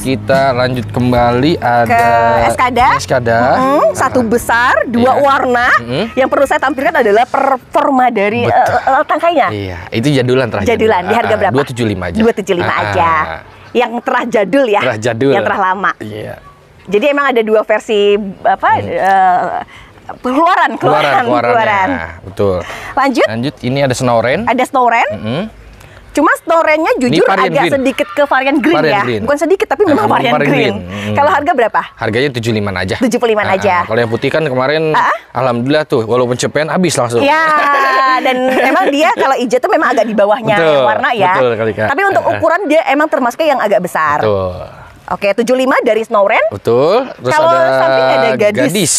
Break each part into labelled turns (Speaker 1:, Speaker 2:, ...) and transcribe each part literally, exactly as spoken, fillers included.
Speaker 1: Kita lanjut kembali ada
Speaker 2: ke Eskada.
Speaker 1: Eskada.
Speaker 2: Mm-hmm. Satu besar, dua
Speaker 1: iya.
Speaker 2: warna.
Speaker 1: Mm-hmm.
Speaker 2: Yang perlu saya tampilkan adalah performa dari uh, uh, tangkainya.
Speaker 1: Iya, itu jadulan terakhir.
Speaker 2: Jadulan di harga berapa?
Speaker 1: dua tujuh lima aja.
Speaker 2: dua tujuh lima
Speaker 1: Ah,
Speaker 2: aja. Yang terah jadul ya.
Speaker 1: Terah jadul.
Speaker 2: Yang terah lama.
Speaker 1: Iya.
Speaker 2: Jadi emang ada dua versi apa? Hmm. Uh, keluaran, keluaran, keluaran.
Speaker 1: Betul.
Speaker 2: Lanjut.
Speaker 1: Lanjut, ini ada Snowren.
Speaker 2: Ada Snowren.
Speaker 1: Mm-hmm.
Speaker 2: Cuma Snowren-nya jujur agak
Speaker 1: green.
Speaker 2: sedikit ke varian green
Speaker 1: varian
Speaker 2: ya.
Speaker 1: Green.
Speaker 2: Bukan sedikit tapi memang
Speaker 1: uh,
Speaker 2: varian green. green. Hmm. Kalau harga berapa?
Speaker 1: Harganya tujuh puluh lima aja.
Speaker 2: tujuh puluh lima uh, aja.
Speaker 1: Uh, kalau yang putih kan kemarin
Speaker 2: uh?
Speaker 1: alhamdulillah tuh walaupun cepean habis langsung.
Speaker 2: Ya, dan memang dia kalau hijau tuh memang agak di bawahnya
Speaker 1: betul,
Speaker 2: warna ya.
Speaker 1: Betul, kali, Kak.
Speaker 2: Tapi untuk ukuran dia emang termasuk yang agak besar.
Speaker 1: Betul.
Speaker 2: Oke, tujuh puluh lima dari Snowren.
Speaker 1: Betul. Terus
Speaker 2: kalau
Speaker 1: ada
Speaker 2: samping ada gadis.
Speaker 1: gadis.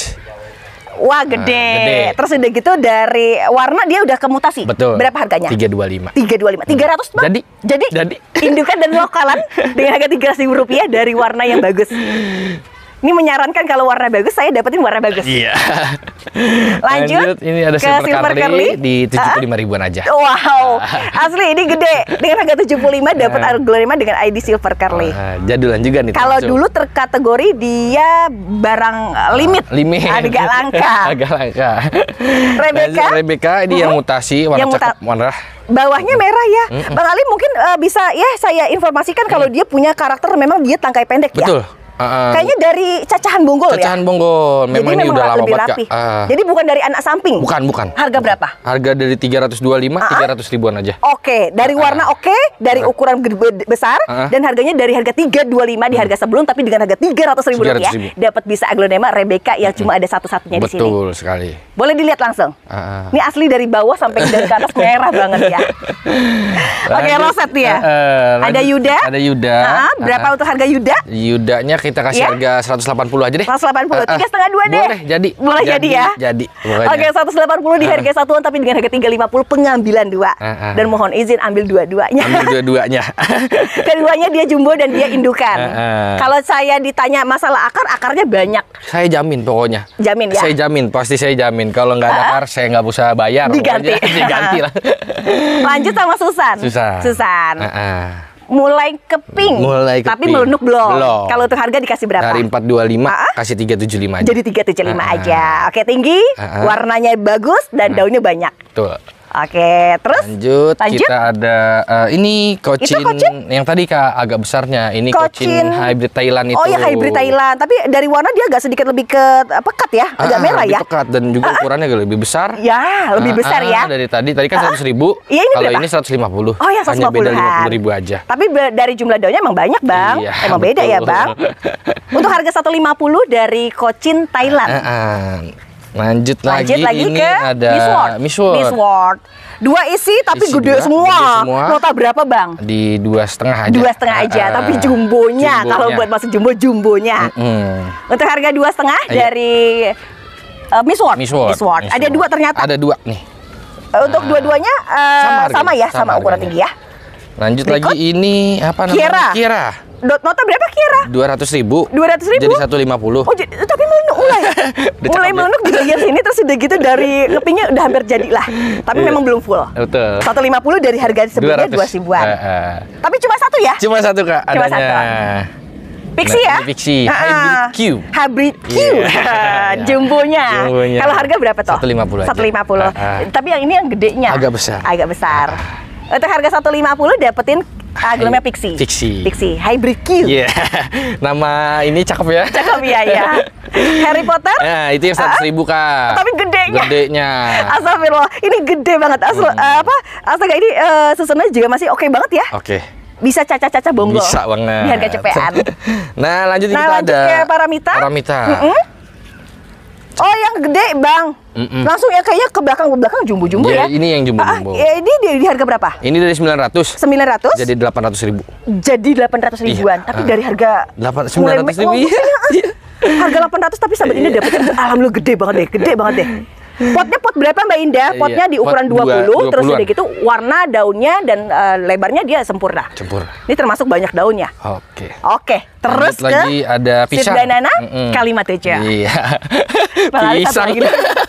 Speaker 2: Wah, gede.
Speaker 1: Nah, gede.
Speaker 2: Terus udah gitu dari warna dia udah kemutasi.
Speaker 1: Betul.
Speaker 2: Berapa harganya?
Speaker 1: tiga dua lima.
Speaker 2: tiga dua lima. tiga ratus, Bang.
Speaker 1: Jadi.
Speaker 2: Jadi.
Speaker 1: Jadi.
Speaker 2: Indukan dan lokalan dengan harga tiga ratus ribu rupiah dari warna yang bagus. Ini menyarankan kalau warna bagus, saya dapetin warna bagus.
Speaker 1: Iya.
Speaker 2: Lanjut,
Speaker 1: Lanjut ini ada
Speaker 2: ke
Speaker 1: silver,
Speaker 2: silver
Speaker 1: curly,
Speaker 2: curly
Speaker 1: di tujuh puluh lima ribuan aja.
Speaker 2: Wow, asli ini gede. Dengan harga tujuh puluh lima dapat aglonema dengan I D silver curly.
Speaker 1: Uh, jadulan juga nih.
Speaker 2: Kalau dulu terkategori dia barang limit,
Speaker 1: uh, limit.
Speaker 2: agak langka.
Speaker 1: Agak langka.
Speaker 2: Rebecca,
Speaker 1: Rebecca ini yang mutasi warna
Speaker 2: yang
Speaker 1: cakep, warna
Speaker 2: bawahnya merah ya.
Speaker 1: Mm-mm.
Speaker 2: Bang Ali mungkin uh, bisa ya saya informasikan kalau dia punya karakter memang dia tangkai pendek.
Speaker 1: Betul.
Speaker 2: Ya.
Speaker 1: Uh,
Speaker 2: Kayaknya dari cacahan bonggol ya.
Speaker 1: Cacahan bonggol. Memang
Speaker 2: jadi
Speaker 1: ini
Speaker 2: memang
Speaker 1: udah lama
Speaker 2: lebih
Speaker 1: banget,
Speaker 2: rapi.
Speaker 1: Kak. Uh.
Speaker 2: Jadi bukan dari anak samping.
Speaker 1: Bukan, bukan.
Speaker 2: Harga
Speaker 1: bukan.
Speaker 2: berapa?
Speaker 1: Harga dari tiga ratus dua puluh lima, uh-huh. tiga ratus ribuan aja.
Speaker 2: Oke, okay. dari warna uh. oke, okay, dari ukuran gede, besar uh-huh. dan harganya dari harga tiga ratus dua puluh lima di harga sebelum tapi dengan harga tiga ratus ribu rupiah dapat bisa aglonema Rebecca yang cuma ada satu-satunya di sini.
Speaker 1: Betul sekali.
Speaker 2: Boleh dilihat langsung.
Speaker 1: Uh.
Speaker 2: Ini asli dari bawah sampai dari ke atas merah banget ya. Oke, okay, roset nih ya. Uh, uh, ada Yuda.
Speaker 1: Ada Yuda.
Speaker 2: Uh-huh. Berapa uh-huh. untuk harga Yuda?
Speaker 1: Yudanya kita kasih yeah. harga seratus delapan puluh aja deh.
Speaker 2: seratus delapan puluh, tiga setengah dua deh.
Speaker 1: Boleh jadi.
Speaker 2: Boleh jadi, jadi ya.
Speaker 1: Jadi.
Speaker 2: Oke, seratus delapan puluh di harga satuan tapi dengan harga tiga ratus lima puluh pengambilan dua.
Speaker 1: Uh, uh.
Speaker 2: Dan mohon izin ambil dua-duanya.
Speaker 1: Ambil dua-duanya.
Speaker 2: Keduanya dia jumbo dan dia indukan. Uh, uh. Kalau saya ditanya masalah akar, akarnya banyak.
Speaker 1: Saya jamin pokoknya.
Speaker 2: Jamin ya.
Speaker 1: Saya jamin, pasti saya jamin. Kalau nggak ada uh, akar, saya nggak usah bayar.
Speaker 2: Diganti.
Speaker 1: Diganti lah.
Speaker 2: Lanjut sama Susan.
Speaker 1: Susan.
Speaker 2: Susan.
Speaker 1: Uh, uh.
Speaker 2: Mulai ke pink,
Speaker 1: mulai ke
Speaker 2: tapi
Speaker 1: pink.
Speaker 2: melunuk belum.
Speaker 1: belum.
Speaker 2: Kalau untuk harga dikasih berapa?
Speaker 1: Dari empat dua lima
Speaker 2: uh-huh.
Speaker 1: kasih tiga tujuh lima aja.
Speaker 2: Jadi tiga tujuh lima
Speaker 1: uh-huh.
Speaker 2: aja. Oke, tinggi, uh-huh. warnanya bagus dan uh-huh. daunnya banyak.
Speaker 1: Betul.
Speaker 2: Oke, terus
Speaker 1: lanjut,
Speaker 2: lanjut.
Speaker 1: Kita ada uh, ini kocin,
Speaker 2: kocin
Speaker 1: yang tadi Kak agak besarnya. Ini
Speaker 2: kocin,
Speaker 1: kocin hybrid Thailand itu.
Speaker 2: Oh ya, hybrid Thailand. Tapi dari warna dia agak sedikit lebih ke pekat ya, agak
Speaker 1: ah,
Speaker 2: merah
Speaker 1: lebih
Speaker 2: ya.
Speaker 1: Pekat dan juga ukurannya agak lebih besar.
Speaker 2: Ya, lebih
Speaker 1: ah,
Speaker 2: besar
Speaker 1: ah,
Speaker 2: ya.
Speaker 1: Dari tadi, tadi kan seratus ribu.
Speaker 2: Iya, ini
Speaker 1: kalau
Speaker 2: berapa?
Speaker 1: ini seratus lima puluh.
Speaker 2: Oh ya, seratus lima puluh.
Speaker 1: Hanya beda lima puluh ribu aja.
Speaker 2: Tapi dari jumlah daunnya emang banyak bang.
Speaker 1: Iya,
Speaker 2: emang
Speaker 1: betul.
Speaker 2: beda ya bang. Untuk harga seratus lima puluh dari kocin Thailand.
Speaker 1: Ah, ah. Lanjut,
Speaker 2: Lanjut
Speaker 1: lagi,
Speaker 2: lagi
Speaker 1: ini
Speaker 2: ke
Speaker 1: ada
Speaker 2: Miss World.
Speaker 1: Miss World.
Speaker 2: Miss World. Dua isi tapi
Speaker 1: isi
Speaker 2: gede,
Speaker 1: dua,
Speaker 2: semua.
Speaker 1: gede semua.
Speaker 2: Nota berapa bang?
Speaker 1: Di dua setengah aja.
Speaker 2: Dua setengah aja,
Speaker 1: uh,
Speaker 2: tapi jumbonya. Kalau buat masuk jumbo, jumbonya.
Speaker 1: Mm-hmm.
Speaker 2: Untuk harga dua setengah dari uh, Miss World.
Speaker 1: Miss World.
Speaker 2: Miss World.
Speaker 1: Miss
Speaker 2: Ada
Speaker 1: World.
Speaker 2: dua ternyata.
Speaker 1: Ada dua nih.
Speaker 2: Uh, untuk uh, dua-duanya uh, sama, sama ya, sama, sama ukuran tinggi ya.
Speaker 1: Lanjut
Speaker 2: Berikut.
Speaker 1: lagi ini apa namanya?
Speaker 2: Kiera.
Speaker 1: Kiera.
Speaker 2: Nota berapa Kiera?
Speaker 1: dua ratus ribu.
Speaker 2: dua ratus ribu?
Speaker 1: Jadi seratus lima puluh.
Speaker 2: Oh, jadi, tapi melunuk mulai. mulai melunuk di bagian sini terus udah gitu dari ngepingnya udah hampir jadi lah. Tapi
Speaker 1: yeah.
Speaker 2: memang belum full.
Speaker 1: Betul.
Speaker 2: seratus lima puluh dari harga sebelumnya dua ribuan. Uh, uh. Tapi cuma satu ya?
Speaker 1: Cuma satu Kak
Speaker 2: Cuma
Speaker 1: adanya.
Speaker 2: Satu. Pixie ya?
Speaker 1: Pixie.
Speaker 2: Uh,
Speaker 1: Hybrid Q.
Speaker 2: Hybrid Q.
Speaker 1: Yeah.
Speaker 2: Jumbonya.
Speaker 1: Jumbonya.
Speaker 2: Kalau harga berapa toh?
Speaker 1: seratus lima puluh.
Speaker 2: seratus lima puluh. Uh, uh. Tapi yang ini yang gedenya.
Speaker 1: Agak besar.
Speaker 2: Agak besar. Uh. Untuk harga seratus lima puluh dapetin aglonema Pixie.
Speaker 1: Pixie.
Speaker 2: Pixie. Hybrid Q.
Speaker 1: Iya. Yeah. Nama ini cakep ya.
Speaker 2: Cakep ya ya. Harry Potter.
Speaker 1: Nah, itu yang seratus ribu Kak.
Speaker 2: Tapi gedenya.
Speaker 1: Gedenya.
Speaker 2: Astagfirullah. Ini gede banget. Asal hmm. uh, apa? Astaga ini uh, susunannya juga masih oke okay banget ya.
Speaker 1: Oke. Okay.
Speaker 2: Bisa caca-caca bonggol.
Speaker 1: Bisa banget.
Speaker 2: Di harga cepean.
Speaker 1: Nah, lanjut
Speaker 2: nah,
Speaker 1: kita
Speaker 2: lanjut
Speaker 1: ada
Speaker 2: ke Paramita.
Speaker 1: Paramita.
Speaker 2: Mm-mm. Oh, yang gede, Bang.
Speaker 1: Mm-mm.
Speaker 2: Langsung ya kayaknya ke belakang-belakang jumbo-jumbo
Speaker 1: ya,
Speaker 2: ya.
Speaker 1: Ini yang jumbo-jumbo.
Speaker 2: Ah, ya, ini di, di harga berapa?
Speaker 1: Ini dari sembilan ratus.
Speaker 2: sembilan ratus?
Speaker 1: Jadi delapan ratus ribu.
Speaker 2: Jadi delapan ratus ribuan.
Speaker 1: Iya.
Speaker 2: Tapi
Speaker 1: uh.
Speaker 2: dari harga
Speaker 1: sembilan ratus ribu.
Speaker 2: Harga delapan ratus tapi sahabat ini dapetnya alhamdulillah gede banget deh, gede banget deh. Potnya pot berapa Mbak Indah? Potnya
Speaker 1: iya,
Speaker 2: di ukuran
Speaker 1: pot
Speaker 2: dua puluh,
Speaker 1: dua,
Speaker 2: terus udah gitu warna daunnya dan uh, lebarnya dia sempurna.
Speaker 1: Sempurna.
Speaker 2: Ini termasuk banyak daunnya.
Speaker 1: Oke.
Speaker 2: Oke, terus
Speaker 1: lanjut lagi
Speaker 2: ke
Speaker 1: ada pisang.
Speaker 2: Sirdanana,
Speaker 1: Mm-mm.
Speaker 2: Kalimat Teja.
Speaker 1: Iya.
Speaker 2: Pisang.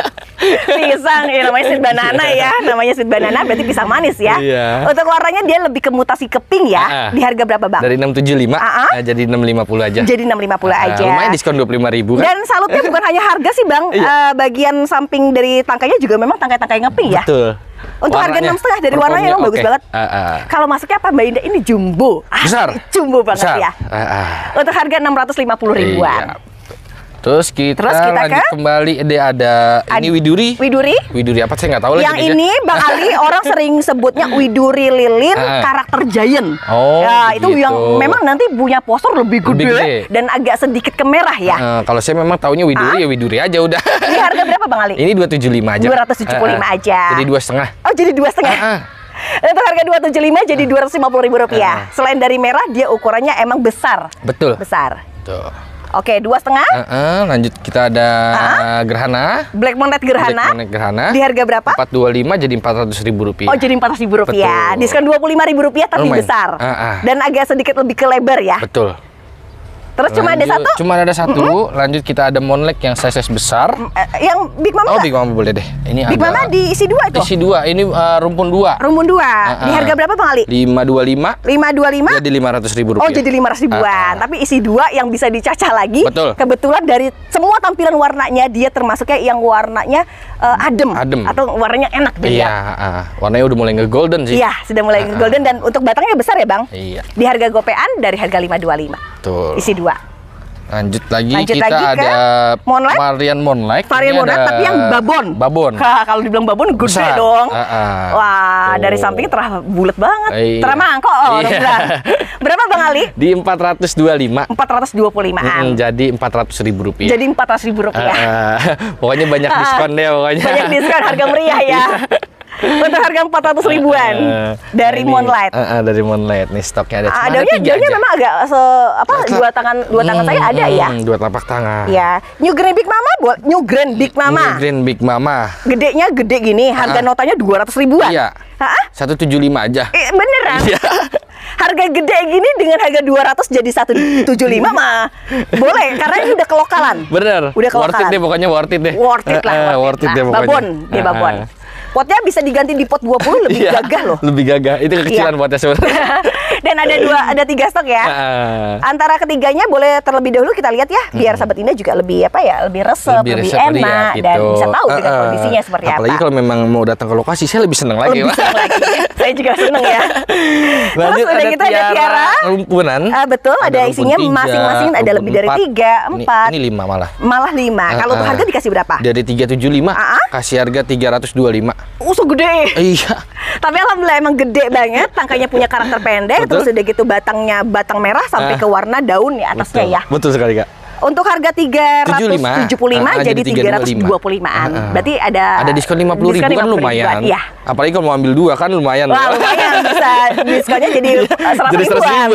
Speaker 2: Pisang, ya namanya sweet banana ya. Namanya sweet banana berarti pisang manis ya.
Speaker 1: Iya.
Speaker 2: Untuk warnanya dia lebih ke mutasi ke pink ya.
Speaker 1: Ah, ah.
Speaker 2: Di harga berapa Bang?
Speaker 1: Dari enam tujuh lima
Speaker 2: Ah, ah.
Speaker 1: eh, jadi enam lima puluh aja.
Speaker 2: Jadi enam lima puluh
Speaker 1: Ah,
Speaker 2: aja.
Speaker 1: lumayan diskon dua puluh lima ribu kan.
Speaker 2: Dan salutnya bukan hanya harga sih Bang.
Speaker 1: Iya.
Speaker 2: Eh, bagian samping dari tangkainya juga memang tangkai-tangkai ngeping ya.
Speaker 1: Betul.
Speaker 2: Untuk harga
Speaker 1: Warnanya,
Speaker 2: enam setengah dari warnanya
Speaker 1: performnya
Speaker 2: emang bagus
Speaker 1: oke.
Speaker 2: banget.
Speaker 1: Ah, ah.
Speaker 2: Kalau masuknya apa Mbak Indah? Ini jumbo. Ah,
Speaker 1: Besar.
Speaker 2: Jumbo banget
Speaker 1: Besar.
Speaker 2: ya.
Speaker 1: Ah, ah.
Speaker 2: Untuk harga enam ratus lima puluh ribuan.
Speaker 1: Iya. Terus kita,
Speaker 2: Terus kita
Speaker 1: lanjut
Speaker 2: ke-
Speaker 1: kembali. Dia ada ini widuri.
Speaker 2: Widuri.
Speaker 1: Widuri apa saya nggak tahu lagi.
Speaker 2: Yang
Speaker 1: jenisnya.
Speaker 2: ini Bang Ali orang sering sebutnya widuri lilin
Speaker 1: Ah.
Speaker 2: karakter giant.
Speaker 1: Oh,
Speaker 2: ya, itu
Speaker 1: begitu.
Speaker 2: yang memang nanti punya postur lebih gede,
Speaker 1: Lebih gede.
Speaker 2: dan agak sedikit kemerah ya.
Speaker 1: Eh, kalau saya memang taunya widuri ya widuri aja udah.
Speaker 2: Ini harga berapa Bang Ali?
Speaker 1: Ini dua ratus tujuh puluh lima aja.
Speaker 2: dua ratus tujuh puluh lima
Speaker 1: Ah, ah.
Speaker 2: aja.
Speaker 1: Jadi dua setengah.
Speaker 2: Oh, jadi dua setengah.
Speaker 1: Ah, ah.
Speaker 2: Untuk harga dua ratus tujuh puluh lima jadi dua ratus lima puluh ribu rupiah.
Speaker 1: Ah.
Speaker 2: Selain dari merah, dia ukurannya emang besar.
Speaker 1: Betul.
Speaker 2: Besar.
Speaker 1: Tuh.
Speaker 2: Oke, dua setengah.
Speaker 1: Ah, ah. Lanjut kita ada gerhana.
Speaker 2: Black Monet gerhana.
Speaker 1: Black Monet gerhana.
Speaker 2: Di harga berapa?
Speaker 1: empat ratus dua puluh lima jadi empat ratus ribu rupiah.
Speaker 2: Oh, jadi empat ratus ribu rupiah.
Speaker 1: Betul.
Speaker 2: Diskon dua puluh lima ribu rupiah tapi
Speaker 1: Lumayan.
Speaker 2: besar.
Speaker 1: Ah, ah.
Speaker 2: Dan agak sedikit lebih ke lebar ya.
Speaker 1: Betul.
Speaker 2: Terus cuma ada
Speaker 1: Lanjut,
Speaker 2: satu.
Speaker 1: Cuma ada satu. Lanjut kita ada Monlek yang size besar.
Speaker 2: Eh, yang Big Mama
Speaker 1: Oh,
Speaker 2: nggak?
Speaker 1: Big Mama boleh deh. Ini
Speaker 2: Big
Speaker 1: agak
Speaker 2: Mama diisi dua tuh.
Speaker 1: isi dua. Ini uh, rumpun dua.
Speaker 2: Rumpun dua.
Speaker 1: Ah,
Speaker 2: Di
Speaker 1: ah.
Speaker 2: harga berapa Bang Ali?
Speaker 1: lima ratus dua puluh lima
Speaker 2: lima ratus dua puluh lima.
Speaker 1: jadi lima ratus ribu rupiah.
Speaker 2: Oh, jadi lima ratus ribuan.
Speaker 1: Ah, ah.
Speaker 2: Tapi isi dua yang bisa dicacah lagi.
Speaker 1: Betul.
Speaker 2: Kebetulan dari semua tampilan warnanya dia termasuknya yang warnanya eh, adem,
Speaker 1: Adem.
Speaker 2: atau warnanya enak gitu
Speaker 1: Iya,
Speaker 2: ya.
Speaker 1: ah. Warnanya udah mulai nge-golden sih.
Speaker 2: Iya, sudah mulai
Speaker 1: Ah, ah.
Speaker 2: golden dan untuk batangnya besar ya, Bang?
Speaker 1: Iya.
Speaker 2: Di harga gopean dari harga lima ratus dua puluh lima.
Speaker 1: Tuh.
Speaker 2: Isi dua.
Speaker 1: Lanjut lagi
Speaker 2: Lanjut
Speaker 1: kita
Speaker 2: lagi ke
Speaker 1: ada
Speaker 2: Monlek.
Speaker 1: varian Monlek.
Speaker 2: Varian
Speaker 1: Ini
Speaker 2: Monlek
Speaker 1: ada
Speaker 2: tapi yang babon.
Speaker 1: Babon.
Speaker 2: Hah, kalau dibilang babon gede
Speaker 1: Besar.
Speaker 2: dong.
Speaker 1: Ah, ah.
Speaker 2: Wah,
Speaker 1: Tuh.
Speaker 2: dari sampingnya terah bulat banget.
Speaker 1: Iya.
Speaker 2: Terah mangkok loh, orang
Speaker 1: Iya.
Speaker 2: bilang. Berapa Bang Ali?
Speaker 1: Di empat ratus dua puluh lima.
Speaker 2: empat ratus dua puluh limaan.
Speaker 1: Mm, jadi empat ratus ribu rupiah.
Speaker 2: Jadi empat ratus ribu rupiah.
Speaker 1: Ah, ah. Pokoknya banyak
Speaker 2: Ah,
Speaker 1: diskon deh pokoknya.
Speaker 2: Banyak diskon, harga meriah ya. Untuk harga empat ratus ribuan
Speaker 1: Eh,
Speaker 2: dari
Speaker 1: ini,
Speaker 2: Moonlight.
Speaker 1: eh, eh, dari Moonlight nih stoknya ada.
Speaker 2: Ah,
Speaker 1: Cuma ada
Speaker 2: daunnya,
Speaker 1: tiga
Speaker 2: daunnya
Speaker 1: aja.
Speaker 2: memang agak se apa dua tangan dua tangan saya ada ya.
Speaker 1: Hmm, dua telapak tangan.
Speaker 2: Ya, New Grand Big Mama buat New Grand Big Mama.
Speaker 1: New Green Big Mama.
Speaker 2: Gedenya gede gini, harga
Speaker 1: Ah.
Speaker 2: notanya dua ratus ribuan.
Speaker 1: Iya.
Speaker 2: Hah?
Speaker 1: seratus tujuh puluh lima aja.
Speaker 2: Eh, beneran?
Speaker 1: Iya.
Speaker 2: Harga gede gini dengan harga dua ratus jadi seratus tujuh puluh lima mah boleh karena ini udah kelokalan.
Speaker 1: Bener.
Speaker 2: Udah
Speaker 1: worth it
Speaker 2: kelokalan.
Speaker 1: deh pokoknya worth it deh.
Speaker 2: Worth it lah.
Speaker 1: Eh, eh,
Speaker 2: worth
Speaker 1: worth it
Speaker 2: it
Speaker 1: deh
Speaker 2: lah.
Speaker 1: pokoknya.
Speaker 2: Babon, dia
Speaker 1: Eh,
Speaker 2: babon.
Speaker 1: eh.
Speaker 2: Potnya bisa diganti di pot dua puluh lebih
Speaker 1: Iya,
Speaker 2: gagah loh.
Speaker 1: Lebih gagah. Itu kekecilan
Speaker 2: Iya.
Speaker 1: buatnya sebenarnya.
Speaker 2: Dan ada dua, ada tiga stok ya.
Speaker 1: Ah.
Speaker 2: Antara ketiganya boleh terlebih dahulu kita lihat ya, biar sahabat Indah juga lebih apa ya, lebih resep, lebih,
Speaker 1: resep,
Speaker 2: enak
Speaker 1: lihat
Speaker 2: dan
Speaker 1: gitu.
Speaker 2: bisa tahu dengan
Speaker 1: Eh, eh.
Speaker 2: kondisinya seperti
Speaker 1: Apalagi
Speaker 2: apa.
Speaker 1: kalau memang mau datang ke lokasi, saya lebih seneng lagi.
Speaker 2: Lebih
Speaker 1: Pak.
Speaker 2: senang lagi. Saya juga seneng ya.
Speaker 1: Lanjut
Speaker 2: Terus udah kita ada tiara.
Speaker 1: rumpunan.
Speaker 2: Ah, betul, ada
Speaker 1: rumpun
Speaker 2: isinya
Speaker 1: tiga,
Speaker 2: masing-masing ada
Speaker 1: rumpun
Speaker 2: lebih dari
Speaker 1: empat.
Speaker 2: tiga,
Speaker 1: Ini-
Speaker 2: empat.
Speaker 1: Ini, lima malah.
Speaker 2: Malah lima.
Speaker 1: Ah,
Speaker 2: Kalau untuk
Speaker 1: ah.
Speaker 2: harga dikasih berapa?
Speaker 1: Dari tiga ratus tujuh puluh lima,
Speaker 2: Ah, ah.
Speaker 1: kasih harga tiga ratus dua puluh lima.
Speaker 2: Uh, so gede.
Speaker 1: Iya.
Speaker 2: Tapi alhamdulillah emang gede banget, tangkainya punya karakter pendek,
Speaker 1: Betul.
Speaker 2: terus udah gitu batangnya batang merah sampai
Speaker 1: Ah.
Speaker 2: ke warna daun di atasnya
Speaker 1: Betul.
Speaker 2: ya.
Speaker 1: Betul sekali, Kak.
Speaker 2: Untuk harga tiga ratus tujuh puluh lima
Speaker 1: Ah, ah,
Speaker 2: jadi
Speaker 1: jadi
Speaker 2: tiga ratus dua puluh limaan.
Speaker 1: Ah, ah.
Speaker 2: Berarti ada
Speaker 1: Ada diskon lima puluh ribu
Speaker 2: diskon
Speaker 1: kan
Speaker 2: lima puluh ribuan.
Speaker 1: lumayan.
Speaker 2: Iya.
Speaker 1: Apalagi kalau mau ambil dua kan lumayan.
Speaker 2: Wah, lumayan bisa diskonnya jadi seratus
Speaker 1: Jadi seratus
Speaker 2: ribuan.
Speaker 1: ribu.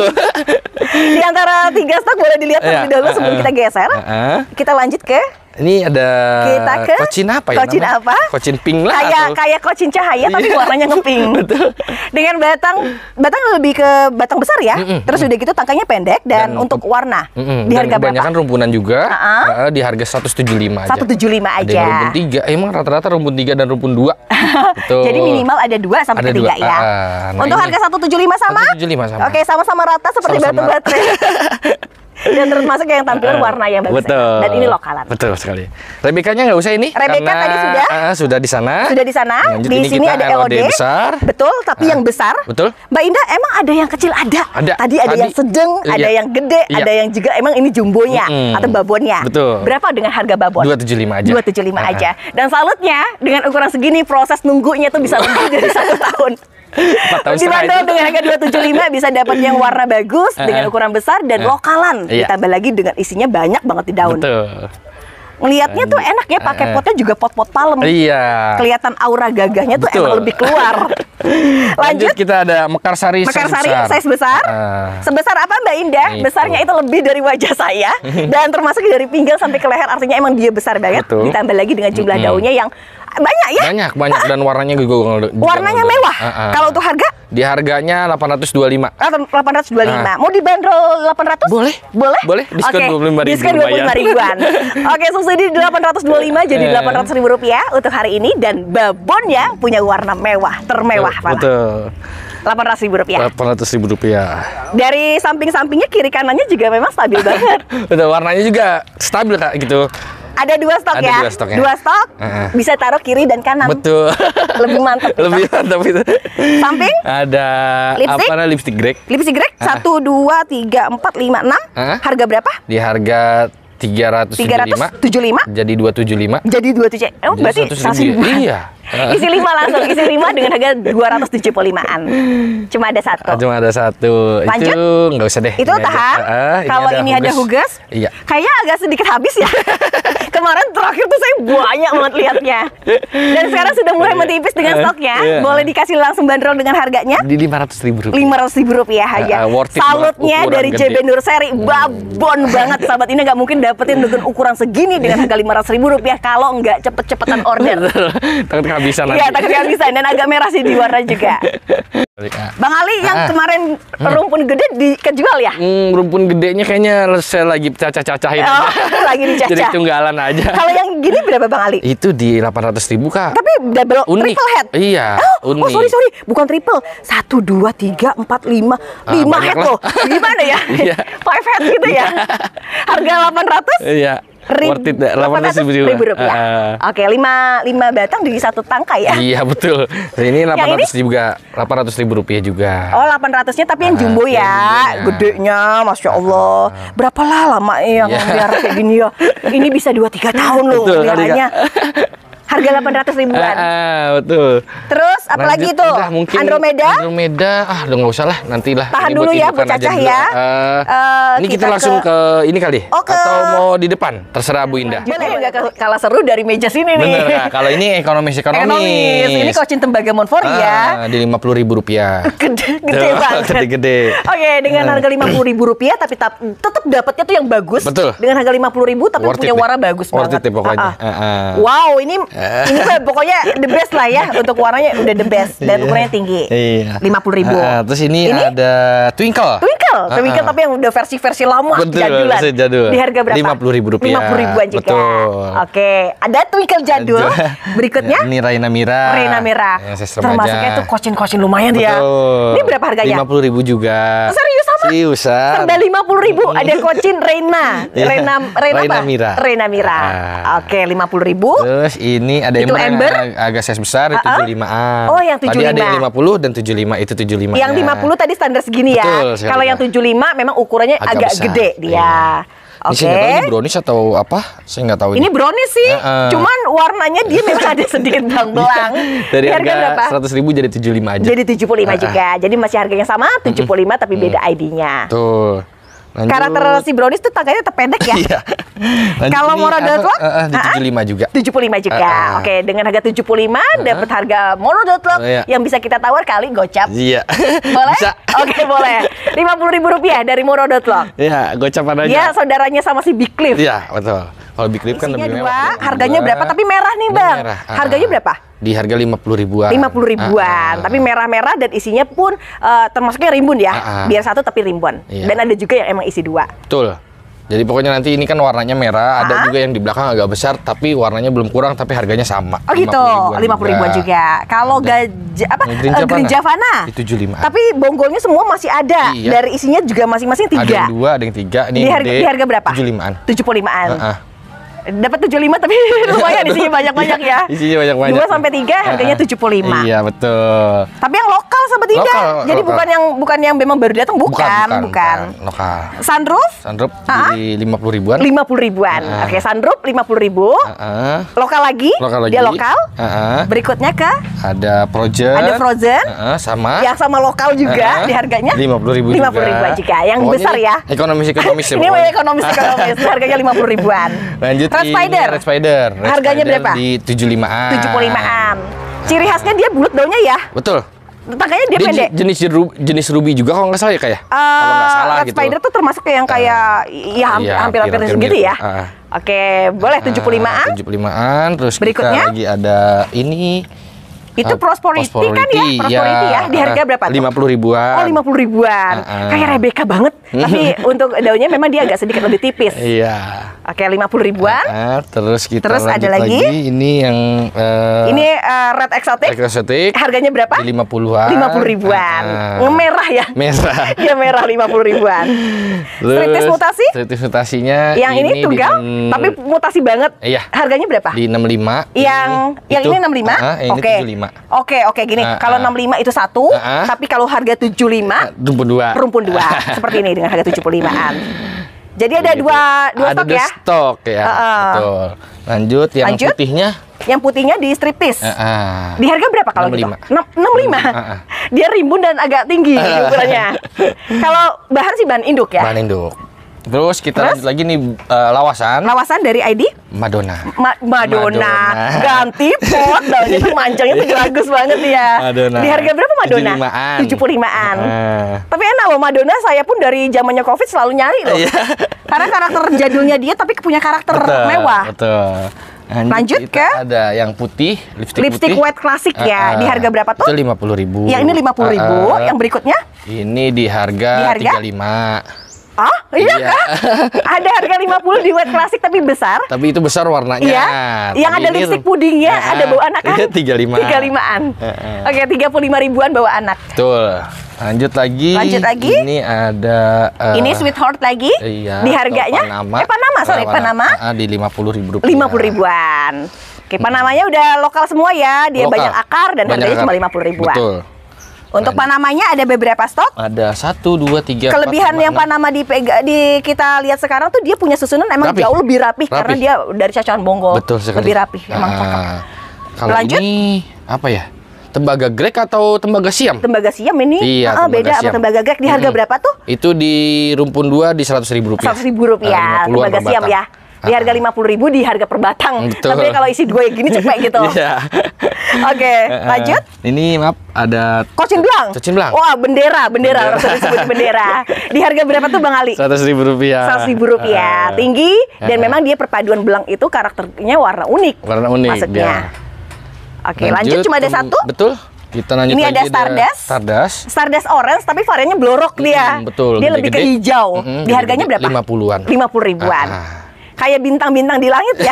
Speaker 2: Di antara tiga stok boleh dilihat terlebih
Speaker 1: Iya,
Speaker 2: dahulu
Speaker 1: ah,
Speaker 2: sebelum
Speaker 1: ah.
Speaker 2: kita geser.
Speaker 1: Ah, ah.
Speaker 2: Kita lanjut ke
Speaker 1: Ini ada
Speaker 2: kita ke
Speaker 1: kocin apa ya
Speaker 2: kocin
Speaker 1: namanya?
Speaker 2: apa?
Speaker 1: Kocin pink lah.
Speaker 2: Kayak
Speaker 1: atau-
Speaker 2: kayak kocin cahaya tapi
Speaker 1: Iya.
Speaker 2: warnanya ngepink.
Speaker 1: Betul.
Speaker 2: Dengan batang batang lebih ke batang besar ya.
Speaker 1: Mm-mm,
Speaker 2: Terus udah gitu tangkainya pendek dan,
Speaker 1: Dan
Speaker 2: untuk warna
Speaker 1: Mm-mm,
Speaker 2: di
Speaker 1: dan
Speaker 2: harga
Speaker 1: kebanyakan
Speaker 2: berapa?
Speaker 1: rumpunan juga.
Speaker 2: Ah, ah.
Speaker 1: Ah, ah, di harga seratus tujuh puluh lima aja.
Speaker 2: seratus tujuh puluh lima
Speaker 1: Ada
Speaker 2: aja.
Speaker 1: yang rumpun tiga. Eh, emang rata-rata rumpun tiga dan rumpun dua. Betul.
Speaker 2: Jadi minimal ada dua sampai
Speaker 1: Ada
Speaker 2: ketiga
Speaker 1: dua.
Speaker 2: ya.
Speaker 1: Ah, ah. Nah,
Speaker 2: Untuk
Speaker 1: ini
Speaker 2: harga seratus tujuh puluh lima sama?
Speaker 1: seratus tujuh puluh lima sama.
Speaker 2: Oke, sama-sama rata seperti
Speaker 1: Sama-sama.
Speaker 2: batu baterai. Dan termasuk yang tampilan warna yang bagus.
Speaker 1: Betul.
Speaker 2: Dan ini lokalan.
Speaker 1: Betul sekali. Rebekanya nggak usah ini.
Speaker 2: Rebeka
Speaker 1: karena,
Speaker 2: tadi sudah.
Speaker 1: ah, sudah di sana.
Speaker 2: Sudah di sana.
Speaker 1: Lanjut,
Speaker 2: Di
Speaker 1: ini
Speaker 2: sini
Speaker 1: kita
Speaker 2: ada L O D
Speaker 1: besar.
Speaker 2: Betul, tapi
Speaker 1: Ah,
Speaker 2: yang besar.
Speaker 1: betul.
Speaker 2: Mbak Indah, emang ada yang kecil ada.
Speaker 1: Ada.
Speaker 2: Tadi ada
Speaker 1: Tadi,
Speaker 2: yang sedang,
Speaker 1: iya.
Speaker 2: ada yang gede,
Speaker 1: Iya.
Speaker 2: ada yang juga emang ini jumbonya
Speaker 1: Mm-mm.
Speaker 2: atau babonnya.
Speaker 1: Betul.
Speaker 2: Berapa dengan harga babon?
Speaker 1: dua ratus tujuh puluh lima aja.
Speaker 2: dua ratus tujuh puluh lima
Speaker 1: Ah,
Speaker 2: aja. Dan salutnya dengan ukuran segini proses nunggunya tuh bisa lebih dari satu tahun.
Speaker 1: Empat tahun setengah
Speaker 2: Dibanderol
Speaker 1: itu.
Speaker 2: dengan harga dua ratus tujuh puluh lima bisa dapat yang warna bagus
Speaker 1: Ah,
Speaker 2: dengan
Speaker 1: ah.
Speaker 2: ukuran besar dan
Speaker 1: Ah.
Speaker 2: lokalan.
Speaker 1: Iya.
Speaker 2: Ditambah lagi dengan isinya banyak banget di daun.
Speaker 1: Betul.
Speaker 2: Ngelihatnya tuh enak ya pakai
Speaker 1: Ah, ah.
Speaker 2: potnya juga pot-pot palem.
Speaker 1: Iya.
Speaker 2: Kelihatan aura gagahnya tuh
Speaker 1: Betul.
Speaker 2: emang lebih keluar.
Speaker 1: Lanjut
Speaker 2: Lanjut.
Speaker 1: kita ada mekarsari
Speaker 2: Mekarsari
Speaker 1: size besar.
Speaker 2: size besar.
Speaker 1: Ah.
Speaker 2: Sebesar apa Mbak Indah?
Speaker 1: Itu.
Speaker 2: Besarnya itu lebih dari wajah saya dan termasuk dari pinggang sampai ke leher, artinya emang dia besar banget.
Speaker 1: Betul.
Speaker 2: Ditambah lagi dengan jumlah
Speaker 1: Mm-mm.
Speaker 2: daunnya yang Banyak ya?
Speaker 1: Banyak, banyak dan warnanya juga.
Speaker 2: Warnanya
Speaker 1: juga
Speaker 2: mewah.
Speaker 1: Uh, uh.
Speaker 2: Kalau untuk harga?
Speaker 1: Di harganya delapan ratus dua puluh lima.
Speaker 2: delapan ratus dua puluh lima. Mau dibanderol delapan ratus?
Speaker 1: Boleh.
Speaker 2: Boleh?
Speaker 1: Boleh. Diskon
Speaker 2: okay.
Speaker 1: dua puluh lima ribu.
Speaker 2: Diskon dua puluh lima ribuan. Oke, subsidi delapan ratus dua puluh lima jadi delapan ratus ribu rupiah untuk hari ini. Dan babon ya punya warna mewah, termewah.
Speaker 1: Betul.
Speaker 2: delapan ratus ribu rupiah.
Speaker 1: delapan ratus ribu rupiah.
Speaker 2: Dari samping-sampingnya, kiri kanannya juga memang stabil banget.
Speaker 1: Betul, warnanya juga stabil Kak gitu.
Speaker 2: Ada dua stok
Speaker 1: Ada
Speaker 2: ya?
Speaker 1: Dua stok, ya?
Speaker 2: Dua stok
Speaker 1: uh-uh.
Speaker 2: bisa taruh kiri dan kanan.
Speaker 1: Betul.
Speaker 2: Lebih mantap.
Speaker 1: Lebih mantap itu.
Speaker 2: Samping?
Speaker 1: Ada
Speaker 2: lipstick?
Speaker 1: apa namanya lipstick grek.
Speaker 2: Lipstick grek satu, dua, tiga, empat, lima, enam. Harga berapa?
Speaker 1: Di harga tiga ratus tujuh puluh lima. Jadi dua ratus tujuh puluh lima.
Speaker 2: Jadi dua ratus tujuh puluh lima. Oh, berarti seratus ribu.
Speaker 1: Iya.
Speaker 2: Isi lima langsung, isi lima dengan harga dua ratus tujuh puluh limaan. Cuma ada satu.
Speaker 1: Cuma ada satu.
Speaker 2: Lanjut?
Speaker 1: Itu nggak usah deh.
Speaker 2: Itu tahan. Uh, Kalau ini, ini ada hugas,
Speaker 1: iya.
Speaker 2: Kayaknya agak sedikit habis ya. Kemarin terakhir tuh saya banyak banget lihatnya. Dan sekarang sudah mulai menipis dengan stoknya. Uh, Boleh dikasih langsung bandrol dengan harganya?
Speaker 1: Di lima ratus ribu rupiah.
Speaker 2: lima ratus ribu rupiah aja. Uh, uh, Salutnya dari J B Nur Seri, babon banget sahabat. Ini nggak mungkin dapetin dengan ukuran segini dengan harga lima ratus ribu rupiah kalau nggak cepet-cepetan order.
Speaker 1: Bisa nanti.
Speaker 2: Iya, takut kehabisan dan agak merah sih di warna juga. Bang Ali yang ah. kemarin rumpun gede dikejual ya?
Speaker 1: Hmm, rumpun gedenya kayaknya saya lagi cacah-cacahin.
Speaker 2: Oh, lagi dicacah.
Speaker 1: Jadi tunggalan aja.
Speaker 2: Kalau yang gini berapa Bang Ali?
Speaker 1: Itu di delapan ratus ribu Kak.
Speaker 2: Tapi double
Speaker 1: unik.
Speaker 2: Triple head.
Speaker 1: Iya,
Speaker 2: oh,
Speaker 1: unik.
Speaker 2: Oh, sorry sorry, bukan triple. Satu, dua, tiga, empat, lima,
Speaker 1: ah,
Speaker 2: lima head loh. Gimana ya?
Speaker 1: Iya.
Speaker 2: Five head gitu ya. Harga delapan ratus?
Speaker 1: Iya.
Speaker 2: Rib,
Speaker 1: worth it delapan ratus ribu
Speaker 2: rupiah. Uh, Oke, lima, lima batang di satu tangkai ya?
Speaker 1: Iya betul. Ini delapan ratus juga, delapan ratus ribu rupiah juga.
Speaker 2: Oh, delapan ratusnya tapi yang jumbo uh, ya, yang gedenya, masya Allah. Uh, Berapa lah lama yang yeah. biar kayak gini ya? Ini bisa dua tiga tahun loh biaranya. Harga delapan ratus ribuan.
Speaker 1: Ah, ah, betul.
Speaker 2: Terus apalagi itu? Andromeda?
Speaker 1: Andromeda, ah udah nggak usah lah, nantilah.
Speaker 2: Tahan dulu ya, Bu Cacah ya.
Speaker 1: Uh, uh, ini kita, kita langsung ke, ke ini kali. Oh, ke... Atau mau di depan? Terserah Bu Indah.
Speaker 2: Boleh nggak kalah seru dari meja sini nih.
Speaker 1: Bener Kak, kalau ini ekonomis ekonomis. Ekonomis.
Speaker 2: Ini Kocin Tembaga Monfort
Speaker 1: ah, ya. Di lima puluh ribu rupiah.
Speaker 2: Gede, gede banget.
Speaker 1: Gede-gede.
Speaker 2: Oke, dengan harga lima puluh ribu rupiah tapi tetap dapatnya tuh yang bagus.
Speaker 1: Betul.
Speaker 2: Dengan harga lima puluh ribu tapi
Speaker 1: worth
Speaker 2: punya
Speaker 1: it
Speaker 2: warna bagus
Speaker 1: worth
Speaker 2: banget.
Speaker 1: It pokoknya.
Speaker 2: Uh -uh. Wow, ini ini pokoknya the best lah ya, untuk warnanya udah the best dan ukurannya tinggi.
Speaker 1: Iya.
Speaker 2: lima puluh ribu.
Speaker 1: Uh, terus ini, ini ada Twinkle.
Speaker 2: Twinkle, uh, Twinkle tapi yang udah versi-versi lama.
Speaker 1: Betul,
Speaker 2: jadulan.
Speaker 1: jadul.
Speaker 2: Di harga berapa?
Speaker 1: lima puluh ribu rupiah.
Speaker 2: lima puluh ribuan juga.
Speaker 1: Betul.
Speaker 2: Oke, ada Twinkle jadul. Berikutnya?
Speaker 1: Ini Raina Mira.
Speaker 2: Raina Mira. Termasuknya itu kocin-kocin lumayan dia. Ini berapa harganya?
Speaker 1: lima puluh ribu juga.
Speaker 2: Serius sama?
Speaker 1: Seriusan.
Speaker 2: Serba lima puluh ribu. Ada kocin Reina. Reina, Reina,
Speaker 1: Raina Mira.
Speaker 2: Reina Mira. Oke, lima puluh ribu.
Speaker 1: Terus ini ada
Speaker 2: itu
Speaker 1: Ember yang agak size besar, uh -uh. tujuh puluh limaan.
Speaker 2: Oh, yang tujuh puluh lima.
Speaker 1: Tadi ada yang lima puluh dan tujuh puluh lima, itu tujuh puluh lima.
Speaker 2: Yang lima puluh tadi standar segini ya. Kalau yang tujuh puluh lima memang ukurannya agak, agak gede dia. Iya.
Speaker 1: Oke. Okay. Ini, ini brownies atau apa? Saya nggak tahu ini.
Speaker 2: Ini brownies sih, uh -uh. cuman warnanya dia memang ada sedikit belang-belang.
Speaker 1: Dari harga, harga seratus ribu jadi tujuh puluh lima aja.
Speaker 2: Jadi tujuh puluh lima uh -uh. juga. Jadi masih harganya sama, tujuh puluh lima tapi beda I D-nya.
Speaker 1: Tuh. Lanjut.
Speaker 2: Karakter si brownies tuh tangkanya terpendek ya.
Speaker 1: Iya.
Speaker 2: Kalau monodotlok
Speaker 1: uh, uh, di tujuh puluh lima juga.
Speaker 2: tujuh puluh lima juga. Uh, uh. Oke, dengan harga tujuh puluh lima uh, uh. dapat harga monodotlok uh, iya. yang bisa kita tawar kali gocap.
Speaker 1: Iya.
Speaker 2: Boleh? Oke, boleh. lima puluh ribu rupiah dari monodotlok.
Speaker 1: Iya, gocapan aja.
Speaker 2: Iya, saudaranya sama si Big Cliff.
Speaker 1: Iya, betul. Kalau Big Cliff kan lebih mewah.
Speaker 2: Harganya berapa? Tapi merah nih, Bang.
Speaker 1: Merah. Uh,
Speaker 2: harganya berapa?
Speaker 1: Di harga lima puluh ribuan.
Speaker 2: lima puluh ribuan. Uh, uh. Tapi merah-merah dan isinya pun uh, termasuknya rimbun ya. Uh, uh. Biar satu tapi rimbun. Iya. Dan ada juga yang emang isi dua.
Speaker 1: Betul. Jadi pokoknya nanti ini kan warnanya merah, ada juga yang di belakang agak besar tapi warnanya belum kurang tapi harganya sama.
Speaker 2: Oh gitu, lima puluh ribuan juga. Kalau gajah apa? Green Javana. Green Javana.
Speaker 1: Di tujuh puluh lima.
Speaker 2: Tapi bonggolnya semua masih ada. Iya. Dari isinya juga masing-masing tiga.
Speaker 1: Ada yang dua, ada yang tiga. Ini
Speaker 2: di harga, di harga berapa?
Speaker 1: tujuh puluh limaan.
Speaker 2: tujuh puluh limaan.
Speaker 1: Uh -uh.
Speaker 2: Dapat tujuh puluh lima tapi lumayan isinya banyak-banyak ya.
Speaker 1: Isinya banyak-banyak.
Speaker 2: dua sampai tiga harganya tujuh puluh lima.
Speaker 1: Iya, betul.
Speaker 2: Tapi yang lokal Sobat Indah.
Speaker 1: Lokal,
Speaker 2: Jadi
Speaker 1: lokal.
Speaker 2: bukan yang bukan yang memang baru datang, bukan,
Speaker 1: bukan, bukan,
Speaker 2: bukan.
Speaker 1: bukan. Lokal.
Speaker 2: Sunroof?
Speaker 1: Sunroof
Speaker 2: uh-huh.
Speaker 1: di lima puluh ribuan.
Speaker 2: lima puluh ribuan. Uh-huh. Oke, sunroof lima puluh ribu.
Speaker 1: Uh-huh.
Speaker 2: Lokal lagi?
Speaker 1: Lokal lagi.
Speaker 2: Dia lokal.
Speaker 1: Uh-huh.
Speaker 2: Berikutnya ke?
Speaker 1: Ada Frozen.
Speaker 2: Ada Frozen.
Speaker 1: Uh-huh. Sama.
Speaker 2: Yang sama lokal juga
Speaker 1: uh-huh.
Speaker 2: di harganya?
Speaker 1: lima puluh ribu
Speaker 2: lima puluh ribuan juga. Yang
Speaker 1: pokoknya
Speaker 2: besar ya.
Speaker 1: Ekonomis-ekonomis ya.
Speaker 2: Ini mau ekonomis-ekonomis. Harganya lima puluh ribuan.
Speaker 1: Lanjut
Speaker 2: Red Spider.
Speaker 1: Red Spider.
Speaker 2: Harganya berapa?
Speaker 1: Di tujuh puluh limaan.
Speaker 2: tujuh puluh limaan. Ciri khasnya dia bulat daunnya ya?
Speaker 1: Betul.
Speaker 2: Tangkanya dia,
Speaker 1: Dia
Speaker 2: pendek.
Speaker 1: je- jenis jeru- jenis ruby juga kalau nggak salah ya kayak.
Speaker 2: Eh,
Speaker 1: Kalau nggak salah
Speaker 2: Red
Speaker 1: gitu.
Speaker 2: Spider tuh termasuk yang kayak ya hampir
Speaker 1: iya,
Speaker 2: hampir-hampir
Speaker 1: hampir-hampir
Speaker 2: segitu
Speaker 1: mirip.
Speaker 2: ya.
Speaker 1: Ah.
Speaker 2: Oke, boleh tujuh puluh limaan.
Speaker 1: tujuh puluh limaan. Terus
Speaker 2: Berikutnya?
Speaker 1: kita lagi ada ini.
Speaker 2: Itu
Speaker 1: Ah,
Speaker 2: Prosperity, kan ya? Prosperity ya. Di harga berapa tuh?
Speaker 1: lima puluh ribuan.
Speaker 2: Oh, lima puluh ribuan.
Speaker 1: Ah, ah.
Speaker 2: Kayak Rebecca banget. Tapi untuk daunnya memang dia agak sedikit lebih tipis.
Speaker 1: Iya.
Speaker 2: Oke, lima puluh ribuan.
Speaker 1: Ah, terus kita
Speaker 2: Terus ada
Speaker 1: lanjut
Speaker 2: lagi?
Speaker 1: Ini yang eh,
Speaker 2: Ini eh, Red Exotic.
Speaker 1: eksotik.
Speaker 2: Harganya berapa?
Speaker 1: Di lima puluhan.
Speaker 2: lima puluh ribuan.
Speaker 1: Ah, ah.
Speaker 2: Ngemerah ya?
Speaker 1: Merah.
Speaker 2: Dia merah lima puluh ribuan.
Speaker 1: Terus,
Speaker 2: Striptease mutasi?
Speaker 1: Striptease mutasinya
Speaker 2: Yang ini,
Speaker 1: di
Speaker 2: tunggal,
Speaker 1: enam-
Speaker 2: tapi mutasi banget.
Speaker 1: Iya.
Speaker 2: Harganya berapa?
Speaker 1: di enam puluh lima.
Speaker 2: Yang yang
Speaker 1: itu,
Speaker 2: ini enam puluh lima?
Speaker 1: ah, yang ini
Speaker 2: Oke.
Speaker 1: tujuh puluh lima.
Speaker 2: Oke, oke gini.
Speaker 1: Ah,
Speaker 2: Kalau
Speaker 1: ah.
Speaker 2: enam puluh lima itu satu,
Speaker 1: Ah, ah.
Speaker 2: tapi kalau harga tujuh puluh lima
Speaker 1: Rumpun dua.
Speaker 2: rumpun dua. Seperti ini dengan harga tujuh puluh limaan. Jadi ada
Speaker 1: Begitu.
Speaker 2: dua dua
Speaker 1: Ada
Speaker 2: stok
Speaker 1: dua
Speaker 2: ya.
Speaker 1: stok ya.
Speaker 2: Ah, ah.
Speaker 1: Betul. Lanjut yang
Speaker 2: Lanjut.
Speaker 1: putihnya.
Speaker 2: Yang putihnya di striptease.
Speaker 1: Ah, ah.
Speaker 2: Di harga berapa kalau gitu?
Speaker 1: enam puluh lima.
Speaker 2: enam puluh lima.
Speaker 1: Ah, ah.
Speaker 2: Dia rimbun dan agak tinggi ukurannya. Kalau bahan sih bahan induk ya.
Speaker 1: Bahan induk. Terus kita
Speaker 2: Terus?
Speaker 1: lanjut lagi nih eh, lawasan
Speaker 2: Lawasan dari I D
Speaker 1: Madonna.
Speaker 2: Ma- Madonna.
Speaker 1: Madonna.
Speaker 2: Ganti pot daunnya tuh manjangnya tuh bagus banget ya.
Speaker 1: Madonna.
Speaker 2: Di harga berapa Madonna?
Speaker 1: tujuh puluh limaan.
Speaker 2: tujuh puluh limaan.
Speaker 1: Ah.
Speaker 2: Tapi enak loh Madonna, saya pun dari zamannya Covid selalu nyari loh.
Speaker 1: Iya.
Speaker 2: Karena karakter jadulnya dia tapi punya karakter
Speaker 1: Betul,
Speaker 2: mewah.
Speaker 1: Betul.
Speaker 2: Lanjut
Speaker 1: kita
Speaker 2: ke?
Speaker 1: ada yang putih, lipstick,
Speaker 2: Lipstick
Speaker 1: putih.
Speaker 2: wet klasik ya.
Speaker 1: Ah,
Speaker 2: Di harga berapa tuh?
Speaker 1: Itu lima puluh ribu.
Speaker 2: Yang ini lima puluh ribu, yang berikutnya?
Speaker 1: Ini di harga,
Speaker 2: Di harga?
Speaker 1: tiga puluh lima.
Speaker 2: Ah, iya
Speaker 1: Iya.
Speaker 2: kah? Ada harga lima puluh di wet klasik tapi besar.
Speaker 1: Tapi itu besar warnanya.
Speaker 2: Iya. Yang
Speaker 1: Tapi
Speaker 2: ada
Speaker 1: ini-
Speaker 2: lipstick pudingnya,
Speaker 1: Ah,
Speaker 2: ada bawa anak kan?
Speaker 1: Iya, tiga puluh lima.
Speaker 2: tiga puluh limaan.
Speaker 1: Heeh.
Speaker 2: Oke, tiga puluh lima ribuan bawa anak.
Speaker 1: Betul. Lanjut lagi.
Speaker 2: Lanjut lagi.
Speaker 1: Ini ada eh,
Speaker 2: Ini Sweetheart lagi.
Speaker 1: Iya.
Speaker 2: Di harganya?
Speaker 1: atau Panama.
Speaker 2: Eh, Panama, sorry,
Speaker 1: Eh,
Speaker 2: Panama.
Speaker 1: Ah, di lima puluh ribu rupiah.
Speaker 2: lima puluh ribuan. Oke, Panamanya udah lokal semua ya. Dia
Speaker 1: Lokal.
Speaker 2: banyak akar dan
Speaker 1: Banyak
Speaker 2: harganya
Speaker 1: akar.
Speaker 2: cuma lima puluh ribuan.
Speaker 1: Betul.
Speaker 2: Untuk
Speaker 1: Lanjut.
Speaker 2: Panamanya ada beberapa stok.
Speaker 1: Ada satu, dua, tiga.
Speaker 2: Kelebihan
Speaker 1: empat,
Speaker 2: yang
Speaker 1: lima, enam.
Speaker 2: Panama di, di kita lihat sekarang tuh dia punya susunan emang
Speaker 1: Rapi.
Speaker 2: jauh lebih rapi, karena
Speaker 1: Rapi.
Speaker 2: dia dari cacahan bonggol.
Speaker 1: Betul sekali.
Speaker 2: Lebih rapi, emang
Speaker 1: Ah,
Speaker 2: cakep.
Speaker 1: Kalau
Speaker 2: Lanjut.
Speaker 1: ini apa ya? Tembaga grek atau tembaga siam?
Speaker 2: Tembaga siam ini
Speaker 1: Iya,
Speaker 2: ah,
Speaker 1: tembaga
Speaker 2: beda sama
Speaker 1: siam.
Speaker 2: tembaga grek. Di harga
Speaker 1: Mm-mm.
Speaker 2: berapa tuh?
Speaker 1: Itu di rumpun dua di seratus ribu rupiah.
Speaker 2: Seratus ribu rupiah.
Speaker 1: Ah, lima puluhan
Speaker 2: Tembaga
Speaker 1: per
Speaker 2: siam
Speaker 1: batang.
Speaker 2: ya. Di harga lima puluh ribu, di harga per batang.
Speaker 1: Betul.
Speaker 2: Tapi kalau isi dua gini cepet gitu.
Speaker 1: Iya.
Speaker 2: Oke, lanjut.
Speaker 1: Ini maaf ada
Speaker 2: Kocin belang.
Speaker 1: Kocin belang.
Speaker 2: Wah, bendera, bendera. Orang sering sebut bendera. Di harga berapa tuh Bang Ali?
Speaker 1: seratus ribu rupiah.
Speaker 2: Seratus ribu rupiah.
Speaker 1: Ah.
Speaker 2: Tinggi dan
Speaker 1: Ah.
Speaker 2: memang dia perpaduan belang itu karakternya warna unik.
Speaker 1: Warna unik
Speaker 2: Maksudnya.
Speaker 1: dia.
Speaker 2: Oke, lanjut, cuma ada
Speaker 1: tem-
Speaker 2: satu.
Speaker 1: Betul. Kita lanjut
Speaker 2: Ini
Speaker 1: lagi
Speaker 2: ada Stardust.
Speaker 1: Stardust.
Speaker 2: Stardust Orange tapi variannya blorok dia.
Speaker 1: Mm, betul,
Speaker 2: Dia lebih ke
Speaker 1: gede-gede.
Speaker 2: hijau.
Speaker 1: Mm-mm,
Speaker 2: Di harganya
Speaker 1: gede-gede,
Speaker 2: berapa?
Speaker 1: lima puluhan.
Speaker 2: lima puluh ribuan.
Speaker 1: Ah, ah.
Speaker 2: Kayak bintang-bintang di langit ya.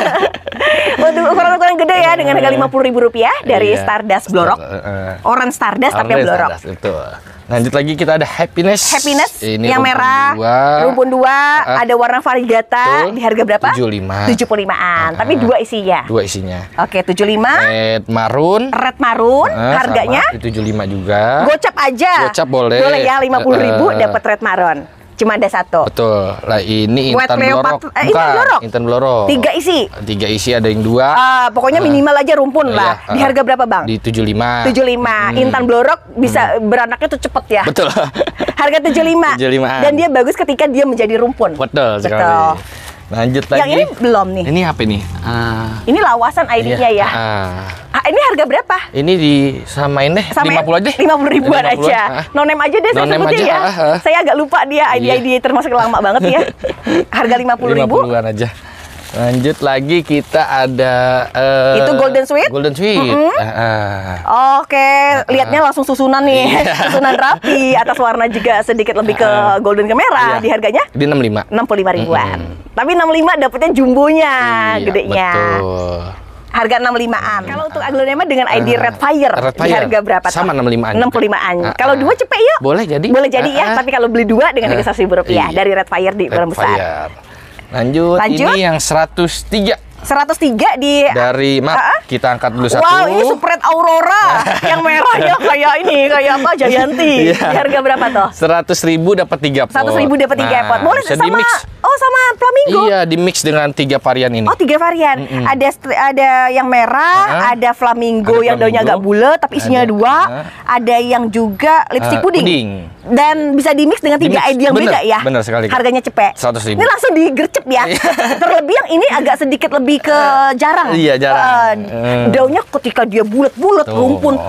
Speaker 2: Untuk ukuran-ukuran gede ya dengan harga lima puluh ribu rupiah dari
Speaker 1: Iya.
Speaker 2: Stardust blorok.
Speaker 1: Star- eh, eh.
Speaker 2: Orange Stardust tapi yang
Speaker 1: Orange
Speaker 2: blorok.
Speaker 1: Stardust, betul. Lanjut lagi kita ada Happiness.
Speaker 2: Happiness
Speaker 1: Ini
Speaker 2: yang
Speaker 1: rumpun
Speaker 2: merah,
Speaker 1: dua.
Speaker 2: rumpun dua,
Speaker 1: Ah,
Speaker 2: ada warna varigata.
Speaker 1: betul.
Speaker 2: Di harga berapa?
Speaker 1: tujuh puluh lima.
Speaker 2: tujuh puluh limaan,
Speaker 1: Ah,
Speaker 2: tapi
Speaker 1: ah.
Speaker 2: dua isinya.
Speaker 1: Dua isinya.
Speaker 2: Oke, tujuh puluh lima.
Speaker 1: Red marun.
Speaker 2: Red marun,
Speaker 1: Ah,
Speaker 2: harganya
Speaker 1: sama, di tujuh puluh lima juga.
Speaker 2: gocap aja.
Speaker 1: Gocap boleh.
Speaker 2: Boleh ya, lima puluh ribu
Speaker 1: Eh, eh.
Speaker 2: dapat red marun. Cuma ada satu.
Speaker 1: Betul. Lah ini
Speaker 2: White
Speaker 1: intan blorok.
Speaker 2: Cleopatra- eh, intan blorok.
Speaker 1: Intan blorok.
Speaker 2: Tiga isi.
Speaker 1: Tiga isi ada yang dua.
Speaker 2: Ah, pokoknya minimal aja rumpun
Speaker 1: Iya,
Speaker 2: lah. Di
Speaker 1: ah.
Speaker 2: harga berapa, Bang?
Speaker 1: Di tujuh puluh lima.
Speaker 2: tujuh puluh lima.
Speaker 1: Hmm.
Speaker 2: Intan blorok bisa beranaknya tuh cepet ya.
Speaker 1: Betul.
Speaker 2: Harga tujuh puluh lima.
Speaker 1: tujuh puluh limaan.
Speaker 2: Dan dia bagus ketika dia menjadi rumpun.
Speaker 1: Betul sekali.
Speaker 2: Betul.
Speaker 1: Lanjut lagi.
Speaker 2: Yang ini belum nih.
Speaker 1: Ini apa nih? Ah,
Speaker 2: Ini lawasan I D-nya ya.
Speaker 1: Ah.
Speaker 2: Ah, ini harga berapa?
Speaker 1: Ini disamain deh,
Speaker 2: Sama
Speaker 1: lima puluh aja deh.
Speaker 2: lima puluh ribuan
Speaker 1: lima puluhan,
Speaker 2: aja.
Speaker 1: ah.
Speaker 2: Nonem aja deh saya
Speaker 1: No name
Speaker 2: sebutin
Speaker 1: aja,
Speaker 2: ya.
Speaker 1: ah, ah.
Speaker 2: Saya agak lupa dia I D-I D
Speaker 1: Iya.
Speaker 2: termasuk lama banget ya. Harga lima puluh ribu.
Speaker 1: lima puluhan aja. Lanjut lagi kita ada eh,
Speaker 2: Itu Golden Sweet?
Speaker 1: Golden Sweet.
Speaker 2: Mm-mm.
Speaker 1: Ah, ah.
Speaker 2: Oke, lihatnya langsung susunan nih.
Speaker 1: Iya.
Speaker 2: Susunan rapi, atas warna juga sedikit lebih ke
Speaker 1: Ah.
Speaker 2: golden ke merah.
Speaker 1: Iya.
Speaker 2: Di harganya
Speaker 1: Di enam puluh lima.
Speaker 2: enam puluh lima ribuan. Tapi enam puluh lima dapetnya jumbonya,
Speaker 1: Iya,
Speaker 2: gedenya.
Speaker 1: Betul.
Speaker 2: Harga enam puluh limaan. Kalau untuk aglonema dengan I D
Speaker 1: Ah,
Speaker 2: Red Fire,
Speaker 1: Red
Speaker 2: di
Speaker 1: Fire.
Speaker 2: harga berapa? tuh?
Speaker 1: Sama enam puluh limaan.
Speaker 2: enam puluh limaan.
Speaker 1: Ah,
Speaker 2: Kalau
Speaker 1: ah.
Speaker 2: dua cepet yuk.
Speaker 1: Boleh jadi.
Speaker 2: Boleh jadi
Speaker 1: Ah,
Speaker 2: ya,
Speaker 1: ah.
Speaker 2: tapi kalau beli dua dengan harga seratus ribu rupiah
Speaker 1: Iya.
Speaker 2: dari Red Fire di
Speaker 1: Red
Speaker 2: ukuran besar.
Speaker 1: Fire. Lanjut,
Speaker 2: Lanjut.
Speaker 1: ini yang seratus tiga
Speaker 2: seratus tiga di
Speaker 1: dari maaf,
Speaker 2: Ah, ah.
Speaker 1: kita angkat dulu satu.
Speaker 2: Wow, ini spread Aurora yang merahnya kayak ini, kayak apa Jayanti.
Speaker 1: Iya.
Speaker 2: Di harga berapa tuh?
Speaker 1: Seratus ribu dapat tiga pot.
Speaker 2: Seratus ribu dapat tiga
Speaker 1: Nah,
Speaker 2: pot. Boleh
Speaker 1: bisa
Speaker 2: sama
Speaker 1: di-mix.
Speaker 2: oh sama flamingo.
Speaker 1: Iya, di mix dengan tiga varian ini.
Speaker 2: Oh tiga varian.
Speaker 1: Mm-mm.
Speaker 2: Ada stri- ada yang merah,
Speaker 1: Ah.
Speaker 2: ada flamingo
Speaker 1: Ada
Speaker 2: yang daunnya agak
Speaker 1: flamingo.
Speaker 2: bulat tapi isinya
Speaker 1: Ada.
Speaker 2: dua.
Speaker 1: Ah.
Speaker 2: Ada yang juga lipstick
Speaker 1: Ah,
Speaker 2: puding.
Speaker 1: puding.
Speaker 2: Dan bisa di mix dengan tiga
Speaker 1: Di-mix.
Speaker 2: I D yang
Speaker 1: Bener,
Speaker 2: beda ya.
Speaker 1: bener sekali.
Speaker 2: Harganya cepet.
Speaker 1: seratus ribu.
Speaker 2: Ini langsung digercep ya. Terlebih yang ini agak sedikit lebih ke jarang.
Speaker 1: Iya, jarang.
Speaker 2: Eh,
Speaker 1: Eh.
Speaker 2: daunnya ketika dia bulat-bulat
Speaker 1: Tuh.
Speaker 2: rumpun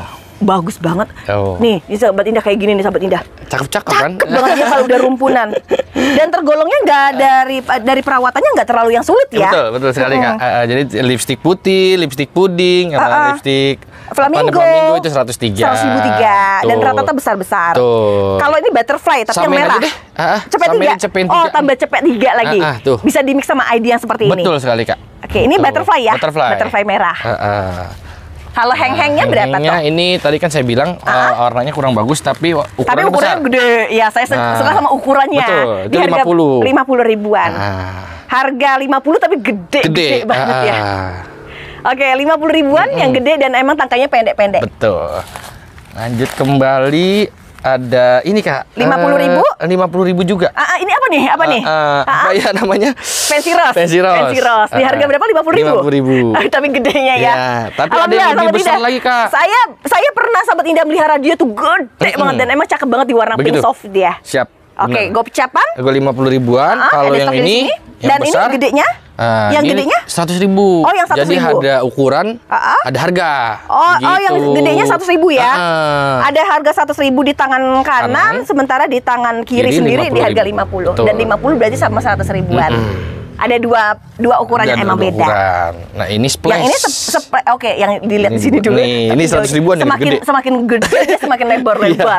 Speaker 2: bagus banget.
Speaker 1: Oh.
Speaker 2: Nih, ini sahabat Indah kayak gini nih sahabat Indah.
Speaker 1: Cakep-cakep kan?
Speaker 2: Cakep banget dia kalau udah rumpunan. Dan tergolongnya nggak dari dari perawatannya nggak terlalu yang sulit ya.
Speaker 1: Betul, betul sekali Kak. Uh, uh, jadi lipstik putih, lipstik puding,
Speaker 2: Uh, uh.
Speaker 1: uh, lipstik
Speaker 2: Flamingo.
Speaker 1: Flamingo itu seratus tiga.
Speaker 2: seratus ribu tiga dan rata-rata besar-besar.
Speaker 1: Tuh.
Speaker 2: Kalau ini butterfly tapi
Speaker 1: Samain
Speaker 2: yang merah.
Speaker 1: aja deh. Ah, ah,
Speaker 2: cepet
Speaker 1: samain
Speaker 2: tiga.
Speaker 1: cepet
Speaker 2: Oh,
Speaker 1: tiga.
Speaker 2: tambah cepet tiga lagi.
Speaker 1: Ah, ah, tuh.
Speaker 2: Bisa di mix sama I D yang seperti ini.
Speaker 1: Betul sekali Kak.
Speaker 2: Oke, ini
Speaker 1: Betul.
Speaker 2: butterfly ya.
Speaker 1: Butterfly,
Speaker 2: Butterfly merah.
Speaker 1: Uh, uh.
Speaker 2: Kalau heng-hengnya berapa
Speaker 1: Heng-hengnya
Speaker 2: tuh?
Speaker 1: ini tadi kan saya bilang
Speaker 2: Ah.
Speaker 1: uh, warnanya kurang bagus tapi ukurannya
Speaker 2: Tapi ukurannya
Speaker 1: besar.
Speaker 2: gede. Ya, saya su-
Speaker 1: Nah,
Speaker 2: suka sama ukurannya.
Speaker 1: betul, itu
Speaker 2: Di harga
Speaker 1: lima puluh.
Speaker 2: lima puluh ribuan.
Speaker 1: Ah.
Speaker 2: Harga lima puluh tapi gede,
Speaker 1: Gede,
Speaker 2: gede banget
Speaker 1: ah.
Speaker 2: ya. Oke, lima puluh ribuan yang gede dan emang tangkainya pendek-pendek.
Speaker 1: Betul. Lanjut kembali ada ini Kak.
Speaker 2: lima puluh ribu?
Speaker 1: lima puluh ribu juga.
Speaker 2: Ah, ah, ini apa nih? Apa nih?
Speaker 1: Uh, uh,
Speaker 2: Ah,
Speaker 1: apa
Speaker 2: ah.
Speaker 1: ya namanya?
Speaker 2: Fancy Rose.
Speaker 1: Fancy Rose.
Speaker 2: Fancy Rose. Di harga
Speaker 1: Ah, ah.
Speaker 2: berapa? lima puluh ribu?
Speaker 1: lima puluh ribu.
Speaker 2: Tapi gedenya ya.
Speaker 1: Ya, tapi ada yang
Speaker 2: Alhamdulillah,
Speaker 1: lebih
Speaker 2: sahabat
Speaker 1: besar
Speaker 2: Indah.
Speaker 1: lagi, Kak.
Speaker 2: Saya saya pernah sahabat Indah melihara dia tuh gede
Speaker 1: Mm-mm.
Speaker 2: banget dan emang cakep banget di warna
Speaker 1: Begitu.
Speaker 2: pink soft dia.
Speaker 1: Siap.
Speaker 2: Oke, gocapan.
Speaker 1: Gue lima puluh ribuan.
Speaker 2: Ah,
Speaker 1: Kalau
Speaker 2: ada
Speaker 1: yang
Speaker 2: stok di
Speaker 1: ini,
Speaker 2: sini.
Speaker 1: yang
Speaker 2: Dan
Speaker 1: besar,
Speaker 2: ini gedenya?
Speaker 1: ah,
Speaker 2: Yang
Speaker 1: ini
Speaker 2: gedenya?
Speaker 1: seratus ribu.
Speaker 2: Oh, yang seratus
Speaker 1: Jadi
Speaker 2: ribu.
Speaker 1: ada ukuran,
Speaker 2: Ah, ah.
Speaker 1: ada harga.
Speaker 2: Oh, oh yang
Speaker 1: Gitu.
Speaker 2: gedenya seratus ribu ya.
Speaker 1: Ah, ah.
Speaker 2: Ada harga seratus ribu di tangan kanan,
Speaker 1: Kanan.
Speaker 2: sementara di tangan kiri
Speaker 1: Kiri
Speaker 2: sendiri di harga
Speaker 1: lima
Speaker 2: lima puluh.
Speaker 1: puluh ribu.
Speaker 2: Dan lima puluh berarti sama seratus ribuan.
Speaker 1: Mm-mm.
Speaker 2: Ada dua dua ukuran
Speaker 1: Dan
Speaker 2: yang emang
Speaker 1: ada
Speaker 2: beda.
Speaker 1: ukuran. Nah, ini splash.
Speaker 2: Yang ini sep, sep- oke, yang dilihat
Speaker 1: Ini
Speaker 2: di sini
Speaker 1: dibuat-
Speaker 2: dulu.
Speaker 1: nih, ini
Speaker 2: Tapi
Speaker 1: seratus
Speaker 2: jauh-
Speaker 1: ribuan yang
Speaker 2: semakin
Speaker 1: gede.
Speaker 2: semakin gede dia semakin lebar-lebar.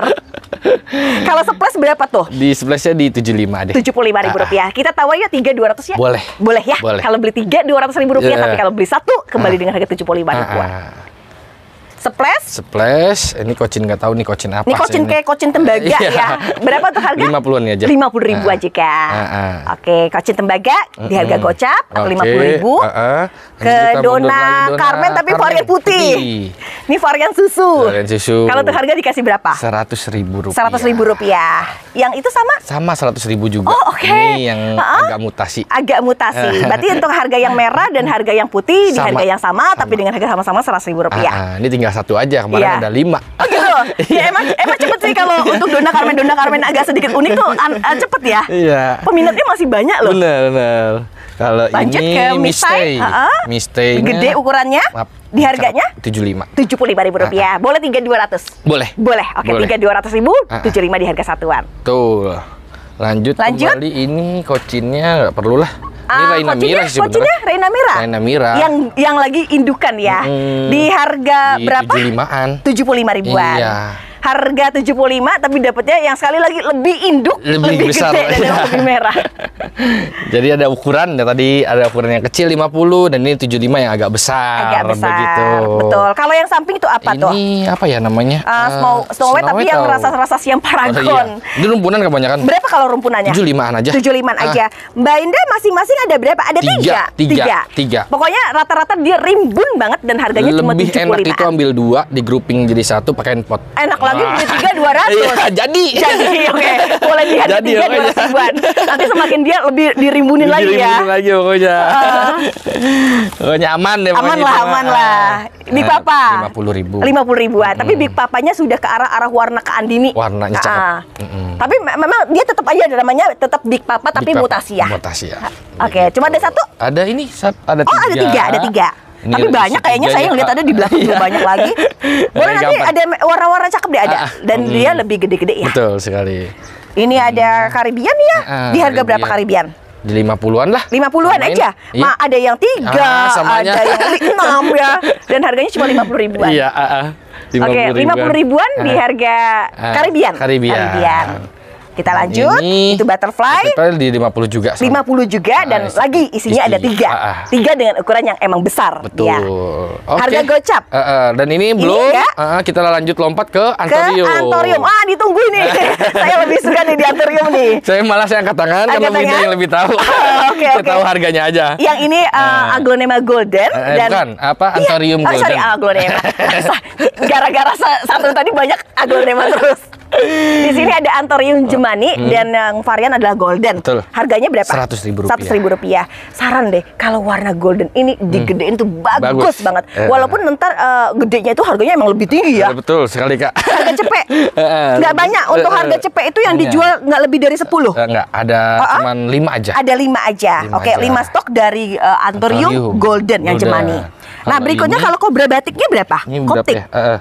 Speaker 2: Kalau splash berapa tuh?
Speaker 1: Di splashnya di tujuh puluh lima deh.
Speaker 2: tujuh puluh lima ribu
Speaker 1: Ah, ah.
Speaker 2: rupiah. Kita tahu ya tiga dua ratus ya.
Speaker 1: Boleh.
Speaker 2: Boleh ya.
Speaker 1: Boleh.
Speaker 2: Kalau beli tiga dua ratus ribu rupiah,
Speaker 1: Yeah.
Speaker 2: tapi kalau beli satu kembali
Speaker 1: Ah.
Speaker 2: dengan harga tujuh puluh lima
Speaker 1: Ah,
Speaker 2: ribuan.
Speaker 1: ah.
Speaker 2: Splash.
Speaker 1: Splash, ini kocin nggak tahu nih kocin apa.
Speaker 2: Ini kocin
Speaker 1: sih
Speaker 2: kayak kocin tembaga
Speaker 1: Iya.
Speaker 2: ya. Berapa tuh harga?
Speaker 1: lima puluhan aja.
Speaker 2: lima puluh ribu
Speaker 1: Ah.
Speaker 2: aja Kak.
Speaker 1: Ah, ah.
Speaker 2: Oke, kocin tembaga di harga
Speaker 1: Mm-mm.
Speaker 2: gocap atau
Speaker 1: Oke,
Speaker 2: lima puluh ribu.
Speaker 1: ah, ah.
Speaker 2: Ke
Speaker 1: Lanjut kita mundur
Speaker 2: Dona
Speaker 1: lagi, Dona
Speaker 2: Carmen tapi
Speaker 1: Carmen
Speaker 2: varian putih. Ini varian susu.
Speaker 1: Varian susu.
Speaker 2: Kalau tuh harga dikasih berapa?
Speaker 1: Seratus ribu rupiah.
Speaker 2: Seratus ribu rupiah. Yang itu sama?
Speaker 1: Sama seratus ribu juga.
Speaker 2: Oh, oke.
Speaker 1: Ini yang
Speaker 2: Ah, ah.
Speaker 1: agak mutasi.
Speaker 2: Agak mutasi. Berarti untuk harga yang merah dan harga yang putih di
Speaker 1: Sama.
Speaker 2: harga yang sama, tapi dengan harga sama-sama seratus ribu
Speaker 1: Ah,
Speaker 2: rupiah.
Speaker 1: ah. Ini tinggal satu aja. Kemarin
Speaker 2: Iya.
Speaker 1: ada lima.
Speaker 2: Oh gitu. Ya emang emang cepet sih kalau untuk Dona Carmen Dona Carmen agak sedikit unik tuh an- an- cepet ya.
Speaker 1: Iya.
Speaker 2: Peminatnya masih banyak loh.
Speaker 1: Benar, benar. Kalau
Speaker 2: Lanjut
Speaker 1: ini
Speaker 2: ke Mistay.
Speaker 1: Mistay.
Speaker 2: Ha-ha.
Speaker 1: Mistay.
Speaker 2: Gede ukurannya.
Speaker 1: Maaf,
Speaker 2: Di harganya?
Speaker 1: tujuh puluh lima.
Speaker 2: tujuh puluh lima ribu rupiah. Boleh tiga dua ratus.
Speaker 1: Boleh.
Speaker 2: Boleh. Oke,
Speaker 1: Boleh.
Speaker 2: tiga dua ratus ribu,
Speaker 1: Ah, ah.
Speaker 2: tujuh puluh lima di harga satuan.
Speaker 1: Tuh. Lanjut,
Speaker 2: Lanjut.
Speaker 1: kembali ini kocinnya nggak perlu lah. Ini
Speaker 2: Ah,
Speaker 1: Raina
Speaker 2: kocinnya,
Speaker 1: Mira sih sebenarnya.
Speaker 2: kocinnya Raina Mira.
Speaker 1: Raina Mira.
Speaker 2: Yang yang lagi indukan ya.
Speaker 1: Mm-mm.
Speaker 2: Di harga
Speaker 1: Di
Speaker 2: berapa?
Speaker 1: tujuh puluh limaan.
Speaker 2: tujuh puluh lima ribuan.
Speaker 1: Iya.
Speaker 2: Harga tujuh puluh lima tapi dapatnya yang sekali lagi lebih induk,
Speaker 1: Lebih besar.
Speaker 2: gede dan
Speaker 1: Iya.
Speaker 2: lebih merah.
Speaker 1: Jadi ada ukuran, ya tadi ada ukuran yang kecil lima puluh dan ini tujuh puluh lima yang agak besar.
Speaker 2: Agak besar.
Speaker 1: Begitu.
Speaker 2: Betul. Kalau yang samping itu apa tuh?
Speaker 1: Ini apa ya namanya?
Speaker 2: Uh,
Speaker 1: Eh,
Speaker 2: Snow, Snow White tapi yang
Speaker 1: atau-
Speaker 2: rasa-rasa siam
Speaker 1: Oh,
Speaker 2: paragon.
Speaker 1: iya. Ini rumpunan kebanyakan.
Speaker 2: Berapa kalau rumpunannya?
Speaker 1: tujuh puluh limaan aja.
Speaker 2: tujuh puluh limaan
Speaker 1: Ah.
Speaker 2: aja. Mbak Indah masing-masing ada berapa? Ada
Speaker 1: Tiga,
Speaker 2: tiga.
Speaker 1: tiga, tiga.
Speaker 2: Pokoknya rata-rata dia rimbun banget dan harganya cuma
Speaker 1: Lebih
Speaker 2: tujuh
Speaker 1: enak
Speaker 2: puluh
Speaker 1: itu
Speaker 2: lima.
Speaker 1: ambil dua, di grouping jadi satu pakai pot.
Speaker 2: Enak lagi
Speaker 1: Wah.
Speaker 2: beli tiga dua ratus.
Speaker 1: Iya, jadi.
Speaker 2: Jadi oke, boleh di harga
Speaker 1: Jadi,
Speaker 2: tiga dua
Speaker 1: pokoknya.
Speaker 2: ratus ribuan. Nanti semakin dia lebih dirimbunin lagi ya.
Speaker 1: Dirimbunin lagi pokoknya. Pokoknya aman deh.
Speaker 2: Aman
Speaker 1: pokoknya
Speaker 2: lah,
Speaker 1: itu mah.
Speaker 2: aman lah. Big
Speaker 1: Eh,
Speaker 2: Papa.
Speaker 1: lima puluh ribu.
Speaker 2: lima puluh ribuan. Tapi Big Papanya sudah ke arah arah warna keandini.
Speaker 1: Warnanya cakep.
Speaker 2: Ah.
Speaker 1: Mm-mm.
Speaker 2: Tapi me- memang dia tetap aja ada namanya tetap Big Papa tapi
Speaker 1: Big Papa.
Speaker 2: mutasi ya.
Speaker 1: Mutasi ya.
Speaker 2: Oke, cuma ada satu.
Speaker 1: Ada ini, Sat. ada
Speaker 2: Oh,
Speaker 1: tiga.
Speaker 2: ada tiga, ada tiga.
Speaker 1: Ini
Speaker 2: Tapi
Speaker 1: ada
Speaker 2: banyak kayaknya saya
Speaker 1: tiganya.
Speaker 2: ngeliat ada di belakang juga
Speaker 1: Iya.
Speaker 2: banyak lagi. Boleh
Speaker 1: Yang
Speaker 2: nanti
Speaker 1: gampang.
Speaker 2: ada warna-warna cakep deh ada.
Speaker 1: Ah,
Speaker 2: Dan
Speaker 1: mm.
Speaker 2: dia lebih gede-gede ya.
Speaker 1: Betul sekali.
Speaker 2: Ini ada Caribbean ya.
Speaker 1: Ah,
Speaker 2: Di harga berapa Caribbean?
Speaker 1: Di lima puluhan lah.
Speaker 2: lima puluhan
Speaker 1: Samain.
Speaker 2: aja.
Speaker 1: Iya.
Speaker 2: Ma, ada yang tiga,
Speaker 1: Ah, samanya.
Speaker 2: ada yang enam ya. Dan harganya cuma lima puluh ribuan.
Speaker 1: Iya, ah, ah.
Speaker 2: Oke, lima puluh ribuan di
Speaker 1: Ah.
Speaker 2: harga
Speaker 1: Ah,
Speaker 2: Caribbean.
Speaker 1: Caribbean.
Speaker 2: Kita lanjut.
Speaker 1: Ini
Speaker 2: Itu butterfly.
Speaker 1: Butterfly di lima puluh juga. sama.
Speaker 2: lima puluh juga dan
Speaker 1: Ah,
Speaker 2: lagi isinya
Speaker 1: isi.
Speaker 2: ada tiga.
Speaker 1: Ah, ah.
Speaker 2: Tiga dengan ukuran yang emang besar.
Speaker 1: Betul.
Speaker 2: Ya.
Speaker 1: Oke.
Speaker 2: Harga gocap.
Speaker 1: Ah, ah. Dan ini belum.
Speaker 2: enggak?
Speaker 1: Ah, ah, kita lanjut lompat ke
Speaker 2: Ke
Speaker 1: Antorium.
Speaker 2: Antorium. Ah, ditunggu ini. Saya lebih suka nih di Antorium nih.
Speaker 1: Saya malah saya angkat tangan
Speaker 2: Angkat
Speaker 1: karena Winda
Speaker 2: tangan?
Speaker 1: yang lebih tahu.
Speaker 2: Oke,
Speaker 1: Saya
Speaker 2: oke.
Speaker 1: tahu harganya aja.
Speaker 2: Yang ini uh, aglonema golden
Speaker 1: Eh,
Speaker 2: dan
Speaker 1: bukan, apa,
Speaker 2: Iya.
Speaker 1: Antorium
Speaker 2: Oh, sorry,
Speaker 1: golden.
Speaker 2: aglonema. Gara-gara sa- satu tadi banyak aglonema terus. Di sini ada Antorium Jemani dan yang varian adalah golden.
Speaker 1: Betul.
Speaker 2: Harganya berapa?
Speaker 1: seratus ribu rupiah.
Speaker 2: seratus ribu rupiah. Saran deh, kalau warna golden ini digedein tuh bagus,
Speaker 1: Bagus.
Speaker 2: banget.
Speaker 1: Eh.
Speaker 2: Walaupun ntar uh, gedenya itu harganya emang lebih tinggi ya.
Speaker 1: Eh, Betul sekali, Kak.
Speaker 2: Harga cepek.
Speaker 1: Eh,
Speaker 2: Nggak banyak untuk
Speaker 1: eh,
Speaker 2: harga cepek itu yang
Speaker 1: iya.
Speaker 2: dijual nggak lebih dari sepuluh.
Speaker 1: Eh, Enggak, ada
Speaker 2: Ah, ah.
Speaker 1: cuman lima aja.
Speaker 2: Ada lima aja.
Speaker 1: Lima
Speaker 2: Oke,
Speaker 1: aja.
Speaker 2: lima stok dari uh, Antorium
Speaker 1: Antorium
Speaker 2: Golden yang
Speaker 1: Golden.
Speaker 2: Jemani. Nah,
Speaker 1: Kalau
Speaker 2: berikutnya
Speaker 1: ini-
Speaker 2: kalau Cobra batiknya berapa?
Speaker 1: Ini berapa
Speaker 2: Koptik.
Speaker 1: ya? Eh, eh.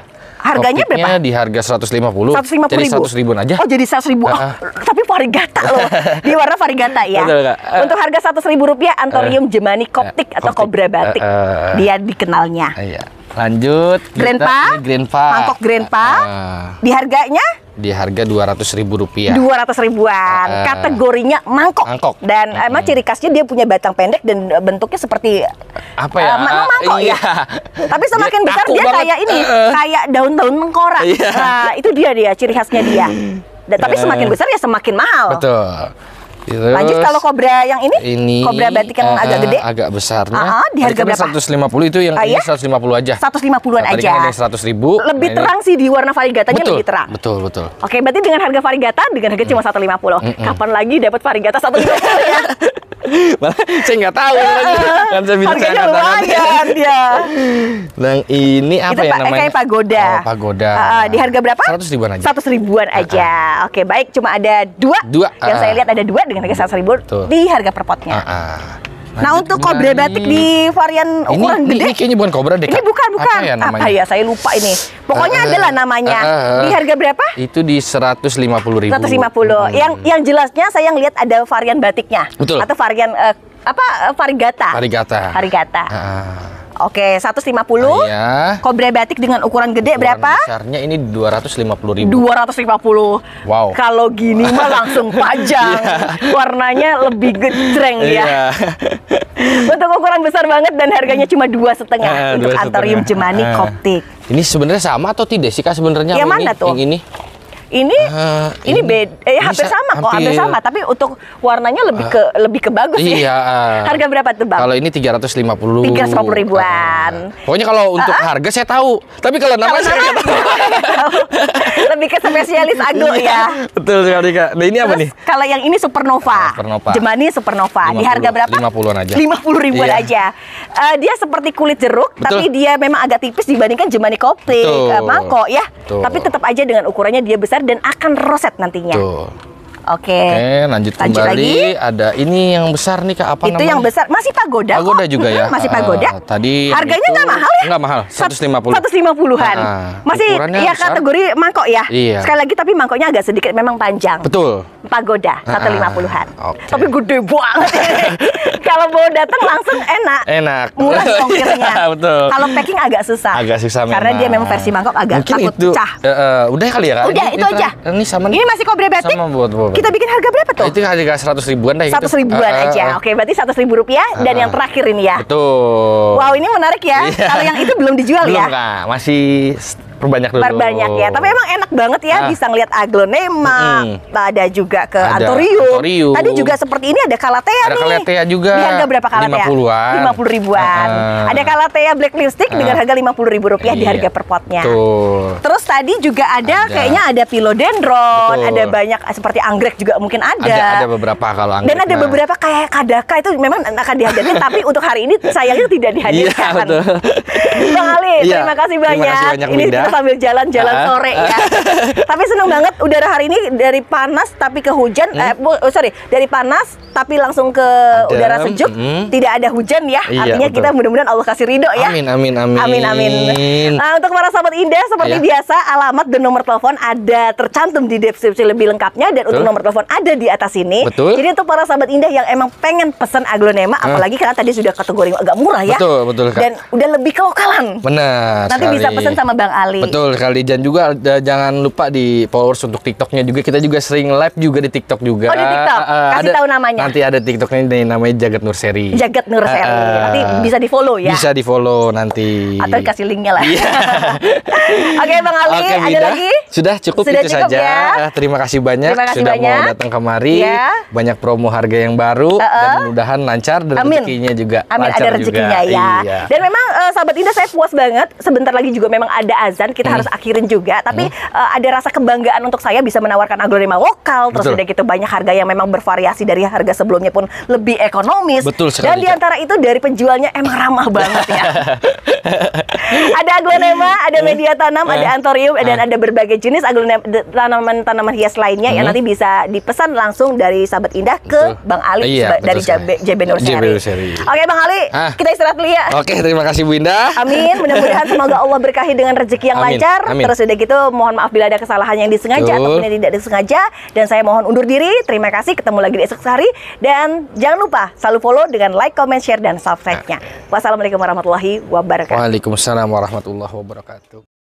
Speaker 2: Harganya
Speaker 1: Koptiknya
Speaker 2: berapa?
Speaker 1: di harga seratus lima puluh.
Speaker 2: seratus lima puluh
Speaker 1: Jadi
Speaker 2: ribu.
Speaker 1: seratus ribuan aja.
Speaker 2: Oh, jadi seratus ribu. Oh,
Speaker 1: Ah.
Speaker 2: tapi varigata loh. Di warna varigata ya.
Speaker 1: Betul, Kak. Eh.
Speaker 2: Untuk harga seratus ribu rupiah Anthurium gemani Koptik
Speaker 1: Eh,
Speaker 2: atau
Speaker 1: Koptik.
Speaker 2: kobra batik.
Speaker 1: Eh, eh.
Speaker 2: Dia dikenalnya.
Speaker 1: Iya. Lanjut. kita-
Speaker 2: Grandpa,
Speaker 1: ini Grandpa.
Speaker 2: mangkok Grandpa.
Speaker 1: Ah,
Speaker 2: Di harganya
Speaker 1: di harga dua ratus ribu rupiah.
Speaker 2: dua ratus ribuan.
Speaker 1: Eh, eh.
Speaker 2: Kategorinya mangkok.
Speaker 1: Mangkok.
Speaker 2: Dan emang ciri khasnya dia punya batang pendek dan eh, bentuknya seperti
Speaker 1: Apa ya?
Speaker 2: eh, memang mangkok
Speaker 1: Iya.
Speaker 2: ya. Tapi semakin
Speaker 1: Dia
Speaker 2: besar
Speaker 1: kaku
Speaker 2: dia
Speaker 1: banget.
Speaker 2: kayak ini,
Speaker 1: Eh, eh.
Speaker 2: kayak daun-daun mengkorak.
Speaker 1: Iya.
Speaker 2: Nah, itu dia dia ciri khasnya dia. Dan, tapi
Speaker 1: Eh.
Speaker 2: semakin besar ya semakin mahal.
Speaker 1: Betul. Terus,
Speaker 2: Lanjut kalau kobra yang ini,
Speaker 1: ini
Speaker 2: kobra batik yang
Speaker 1: eh,
Speaker 2: agak gede,
Speaker 1: agak besarnya.
Speaker 2: Ah, ah, di harga
Speaker 1: Tadi kan
Speaker 2: berapa?
Speaker 1: seratus lima puluh itu yang
Speaker 2: Ah,
Speaker 1: ini
Speaker 2: iya?
Speaker 1: seratus lima puluh aja.
Speaker 2: seratus lima puluhan
Speaker 1: Nah, tadi
Speaker 2: aja.
Speaker 1: kan ada yang seratus ribu.
Speaker 2: Lebih
Speaker 1: nah ini-
Speaker 2: terang sih di warna varigatanya
Speaker 1: Betul,
Speaker 2: lebih terang.
Speaker 1: betul, betul.
Speaker 2: Oke, berarti dengan harga varigata dengan harga cuma seratus lima puluh. Kapan lagi dapat varigata seratus lima puluh ya?
Speaker 1: Malah saya nggak tahu kan saya bisa
Speaker 2: Harganya
Speaker 1: angkat tangan.
Speaker 2: lumayan dia.
Speaker 1: Nah ini apa
Speaker 2: Itu
Speaker 1: ya
Speaker 2: pa-
Speaker 1: namanya?
Speaker 2: kayak pagoda.
Speaker 1: Oh, pagoda.
Speaker 2: Ah, ah, di harga berapa?
Speaker 1: seratus ribuan aja.
Speaker 2: seratus ribuan aja. Oke, baik. Cuma ada dua.
Speaker 1: Dua,
Speaker 2: Yang
Speaker 1: ah.
Speaker 2: saya lihat ada dua dengan harga seratus ribu
Speaker 1: Betul.
Speaker 2: di harga per potnya.
Speaker 1: Ah, ah.
Speaker 2: Nah,
Speaker 1: Lanjut
Speaker 2: untuk kobra
Speaker 1: kembali.
Speaker 2: batik di varian
Speaker 1: ini,
Speaker 2: ukuran
Speaker 1: ini,
Speaker 2: gede.
Speaker 1: ini kayaknya bukan kobra deh.
Speaker 2: Ini
Speaker 1: Kak.
Speaker 2: bukan, bukan.
Speaker 1: Apa ya namanya?
Speaker 2: Apa ya? Saya lupa ini. Pokoknya
Speaker 1: Ah,
Speaker 2: adalah namanya.
Speaker 1: ah, ah, ah.
Speaker 2: Di harga berapa?
Speaker 1: Itu di seratus lima puluh ribu.
Speaker 2: seratus lima puluh. Yang yang jelasnya saya ngelihat ada varian batiknya.
Speaker 1: Betul.
Speaker 2: Atau varian eh, apa? eh, varigata.
Speaker 1: Varigata.
Speaker 2: Varigata.
Speaker 1: Ah,
Speaker 2: Oke, seratus lima puluh.
Speaker 1: iya.
Speaker 2: Kobra batik dengan ukuran gede
Speaker 1: Ukuran
Speaker 2: berapa?
Speaker 1: besarnya ini dua ratus lima puluh ribu.
Speaker 2: dua ratus lima puluh.
Speaker 1: Wow.
Speaker 2: Kalau gini mah langsung panjang. Warnanya lebih gejreng
Speaker 1: Iya.
Speaker 2: ya. Untuk ukuran besar banget dan harganya cuma dua setengah
Speaker 1: Ah,
Speaker 2: untuk
Speaker 1: dua
Speaker 2: Anthurium
Speaker 1: setengah.
Speaker 2: gemani
Speaker 1: Ah.
Speaker 2: Koptik.
Speaker 1: Ini sebenarnya sama atau tidak sih Kak sebenarnya?
Speaker 2: Yang
Speaker 1: sama
Speaker 2: mana
Speaker 1: ini?
Speaker 2: tuh?
Speaker 1: Yang ini?
Speaker 2: Ini
Speaker 1: Ah,
Speaker 2: ini
Speaker 1: ini-
Speaker 2: beda, eh,
Speaker 1: ini
Speaker 2: hampir
Speaker 1: sa-
Speaker 2: sama kok, hampir
Speaker 1: hampir-
Speaker 2: sama. Tapi untuk warnanya lebih ke lebih ke bagus
Speaker 1: Iya.
Speaker 2: ya. Harga berapa tuh bang?
Speaker 1: Kalau ini tiga ratus lima puluh.
Speaker 2: tiga ratus lima puluh ribuan.
Speaker 1: Ah. Pokoknya kalau untuk harga saya tahu, tapi kalau nama saya nggak tahu.
Speaker 2: Lebih ke spesialis ago ya.
Speaker 1: Betul sekali Kak. Nah ini apa
Speaker 2: Terus
Speaker 1: nih?
Speaker 2: kalau yang ini Supernova,
Speaker 1: Ah, Supernova.
Speaker 2: Gemani Supernova, di harga berapa?
Speaker 1: lima puluhan aja.
Speaker 2: lima puluh ribuan
Speaker 1: Iya.
Speaker 2: aja. Eh, dia seperti kulit jeruk,
Speaker 1: Betul.
Speaker 2: tapi dia memang agak tipis dibandingkan Gemani Koptik,
Speaker 1: Betul.
Speaker 2: eh, mangkok ya.
Speaker 1: Betul.
Speaker 2: Tapi tetap aja dengan ukurannya dia besar dan akan roset nantinya.
Speaker 1: Tuh.
Speaker 2: Oke.
Speaker 1: Oke, lanjut,
Speaker 2: Lanjut
Speaker 1: kembali.
Speaker 2: lagi.
Speaker 1: Ada ini yang besar nih Kak, apa
Speaker 2: Itu
Speaker 1: namanya?
Speaker 2: yang besar masih pagoda.
Speaker 1: Pagoda
Speaker 2: kok.
Speaker 1: juga ya.
Speaker 2: Mm, Masih
Speaker 1: Ah,
Speaker 2: pagoda.
Speaker 1: tadi yang
Speaker 2: harganya
Speaker 1: itu
Speaker 2: nggak mahal ya?
Speaker 1: nggak mahal, seratus lima puluh.
Speaker 2: seratus lima puluhan.
Speaker 1: Ah,
Speaker 2: Masih
Speaker 1: ukurannya
Speaker 2: ya
Speaker 1: besar.
Speaker 2: kategori mangkok ya.
Speaker 1: Iya.
Speaker 2: Sekali lagi tapi mangkoknya agak sedikit memang panjang.
Speaker 1: Betul.
Speaker 2: Pagoda seratus lima puluhan.
Speaker 1: Ah, oke.
Speaker 2: Tapi gede banget. Kalau bawa datang langsung enak.
Speaker 1: Enak.
Speaker 2: Murah ongkirnya.
Speaker 1: Betul.
Speaker 2: Kalau packing agak susah.
Speaker 1: Agak susah
Speaker 2: Karena
Speaker 1: memang.
Speaker 2: dia memang versi mangkok agak
Speaker 1: Mungkin
Speaker 2: takut
Speaker 1: itu,
Speaker 2: pecah.
Speaker 1: eh, eh, udah kali ya Kak?
Speaker 2: Udah,
Speaker 1: Ini-
Speaker 2: itu
Speaker 1: ini
Speaker 2: aja.
Speaker 1: ter- Ini sama nih.
Speaker 2: Ini masih kobra batik.
Speaker 1: Sama buat buat.
Speaker 2: Kita bikin harga berapa tuh?
Speaker 1: Itu harga seratus ribuan deh.
Speaker 2: Seratus
Speaker 1: itu.
Speaker 2: ribuan
Speaker 1: Eh, eh,
Speaker 2: aja.
Speaker 1: eh.
Speaker 2: Oke, berarti seratus ribu rupiah. Dan
Speaker 1: Ah,
Speaker 2: yang terakhir ini ya.
Speaker 1: Betul.
Speaker 2: Wow, ini menarik ya.
Speaker 1: Iya.
Speaker 2: Kalau yang itu belum dijual
Speaker 1: Belum
Speaker 2: ya.
Speaker 1: Kak, masih s- perbanyak dulu.
Speaker 2: Perbanyak ya. Tapi emang enak banget ya,
Speaker 1: Ah.
Speaker 2: bisa ngeliat aglonema,
Speaker 1: Mm-mm.
Speaker 2: ada juga ke
Speaker 1: Ada
Speaker 2: Anthurium.
Speaker 1: Anthurium.
Speaker 2: Tadi juga seperti ini ada Calathea
Speaker 1: Ada
Speaker 2: nih.
Speaker 1: Calathea juga.
Speaker 2: Di harga berapa Calathea?
Speaker 1: lima puluhan.
Speaker 2: lima puluh ribuan.
Speaker 1: Ah.
Speaker 2: Ada Calathea Black Lipstick
Speaker 1: Ah.
Speaker 2: dengan harga lima puluh ribu rupiah di
Speaker 1: Iya.
Speaker 2: harga per potnya.
Speaker 1: Tuh.
Speaker 2: Terus tadi juga ada,
Speaker 1: Ada.
Speaker 2: kayaknya ada philodendron,
Speaker 1: Betul.
Speaker 2: ada banyak seperti anggrek juga mungkin ada.
Speaker 1: Ada ada beberapa kalau anggrek.
Speaker 2: Dan ada
Speaker 1: mah.
Speaker 2: beberapa kayak kadaka itu memang akan dihadirkan, tapi untuk hari ini sayangnya tidak dihadirkan.
Speaker 1: Iya, betul.
Speaker 2: Bang Ali,
Speaker 1: Iya.
Speaker 2: terima kasih
Speaker 1: Terima
Speaker 2: banyak.
Speaker 1: kasih banyak,
Speaker 2: ini
Speaker 1: Winda.
Speaker 2: kita sambil jalan-jalan
Speaker 1: Ah.
Speaker 2: sore ya. Tapi seneng banget udara hari ini dari panas tapi ke hujan.
Speaker 1: Hmm?
Speaker 2: Eh, bu- oh, sorry, dari panas tapi langsung ke
Speaker 1: Adem,
Speaker 2: udara sejuk.
Speaker 1: mm.
Speaker 2: Tidak ada hujan ya.
Speaker 1: Iya,
Speaker 2: Artinya
Speaker 1: betul.
Speaker 2: kita mudah-mudahan Allah kasih ridho ya.
Speaker 1: Amin amin amin.
Speaker 2: Amin amin. Nah, untuk para sahabat Indah seperti
Speaker 1: Iya.
Speaker 2: biasa alamat dan nomor telepon ada tercantum di deskripsi lebih lengkapnya dan untuk
Speaker 1: Betul.
Speaker 2: nomor telepon ada di atas ini.
Speaker 1: Betul.
Speaker 2: Jadi untuk para sahabat Indah yang emang pengen pesan aglonema, apalagi karena tadi sudah kategori agak murah ya.
Speaker 1: Betul, betul, Kak.
Speaker 2: Dan udah lebih kelokalan.
Speaker 1: Benar.
Speaker 2: Nanti bisa
Speaker 1: sekali.
Speaker 2: pesan sama Bang Ali.
Speaker 1: Betul sekali, dan juga eh, jangan lupa di followers untuk TikToknya juga. Kita juga sering live juga di TikTok juga.
Speaker 2: Oh, di TikTok?
Speaker 1: Eh, eh,
Speaker 2: Kasih
Speaker 1: ada-
Speaker 2: tahu namanya.
Speaker 1: Nanti ada TikToknya nih, namanya Jagat Nur Seri.
Speaker 2: Jagat Nur Seri.
Speaker 1: Eh, eh,
Speaker 2: Nanti bisa di follow ya.
Speaker 1: Bisa di follow nanti.
Speaker 2: Atau dikasih linknya lah.
Speaker 1: Iya.
Speaker 2: Oke Bang Ali,
Speaker 1: Oke,
Speaker 2: ada
Speaker 1: Mida.
Speaker 2: lagi?
Speaker 1: Sudah cukup
Speaker 2: Sudah
Speaker 1: itu
Speaker 2: cukup
Speaker 1: saja.
Speaker 2: ya?
Speaker 1: Eh, Terima kasih banyak
Speaker 2: Terima kasih
Speaker 1: sudah
Speaker 2: banyak.
Speaker 1: mau datang kemari.
Speaker 2: Iya.
Speaker 1: Banyak promo harga yang baru
Speaker 2: Uh-uh.
Speaker 1: dan mudah-mudahan lancar dan
Speaker 2: Amin.
Speaker 1: rezekinya juga
Speaker 2: Amin,
Speaker 1: lancar
Speaker 2: ada rezekinya
Speaker 1: juga.
Speaker 2: ya.
Speaker 1: Iya.
Speaker 2: Dan memang eh, sahabat Indah saya puas banget. Sebentar lagi juga memang ada azan, kita
Speaker 1: Hmm.
Speaker 2: harus akhirin juga. Tapi eh, ada rasa kebanggaan untuk saya bisa menawarkan aglonema lokal. Terus
Speaker 1: Betul.
Speaker 2: udah gitu banyak harga yang memang bervariasi dari harga sebelumnya pun lebih ekonomis.
Speaker 1: Betul sekali,
Speaker 2: Dan
Speaker 1: Kak.
Speaker 2: diantara itu dari penjualnya emang ramah banget ya. Ada aglonema, ada media tanam, ada Anthurium, dan ada berbagai jenis aglonema tanaman-tanaman hias lainnya
Speaker 1: Hmm.
Speaker 2: yang nanti bisa dipesan langsung dari Sahabat Indah ke
Speaker 1: Betul.
Speaker 2: Bang Ali
Speaker 1: Iya,
Speaker 2: seba- dari
Speaker 1: betul sekali.
Speaker 2: J B Nursery.
Speaker 1: J B Nursery.
Speaker 2: Oke Bang Ali,
Speaker 1: Ah.
Speaker 2: kita istirahat dulu ya.
Speaker 1: Oke, terima kasih Bu Indah.
Speaker 2: Amin, mudah-mudahan semoga Allah berkahi dengan rezeki yang
Speaker 1: Amin,
Speaker 2: lancar.
Speaker 1: amin.
Speaker 2: Terus udah gitu mohon maaf bila ada kesalahan yang disengaja
Speaker 1: Betul.
Speaker 2: ataupun yang tidak disengaja. Dan saya mohon undur diri. Terima kasih, ketemu lagi di esok hari. Dan jangan lupa selalu follow dengan like, comment, share, dan subscribe-nya. Wassalamualaikum warahmatullahi wabarakatuh.
Speaker 1: Waalaikumsalam warahmatullahi wabarakatuh.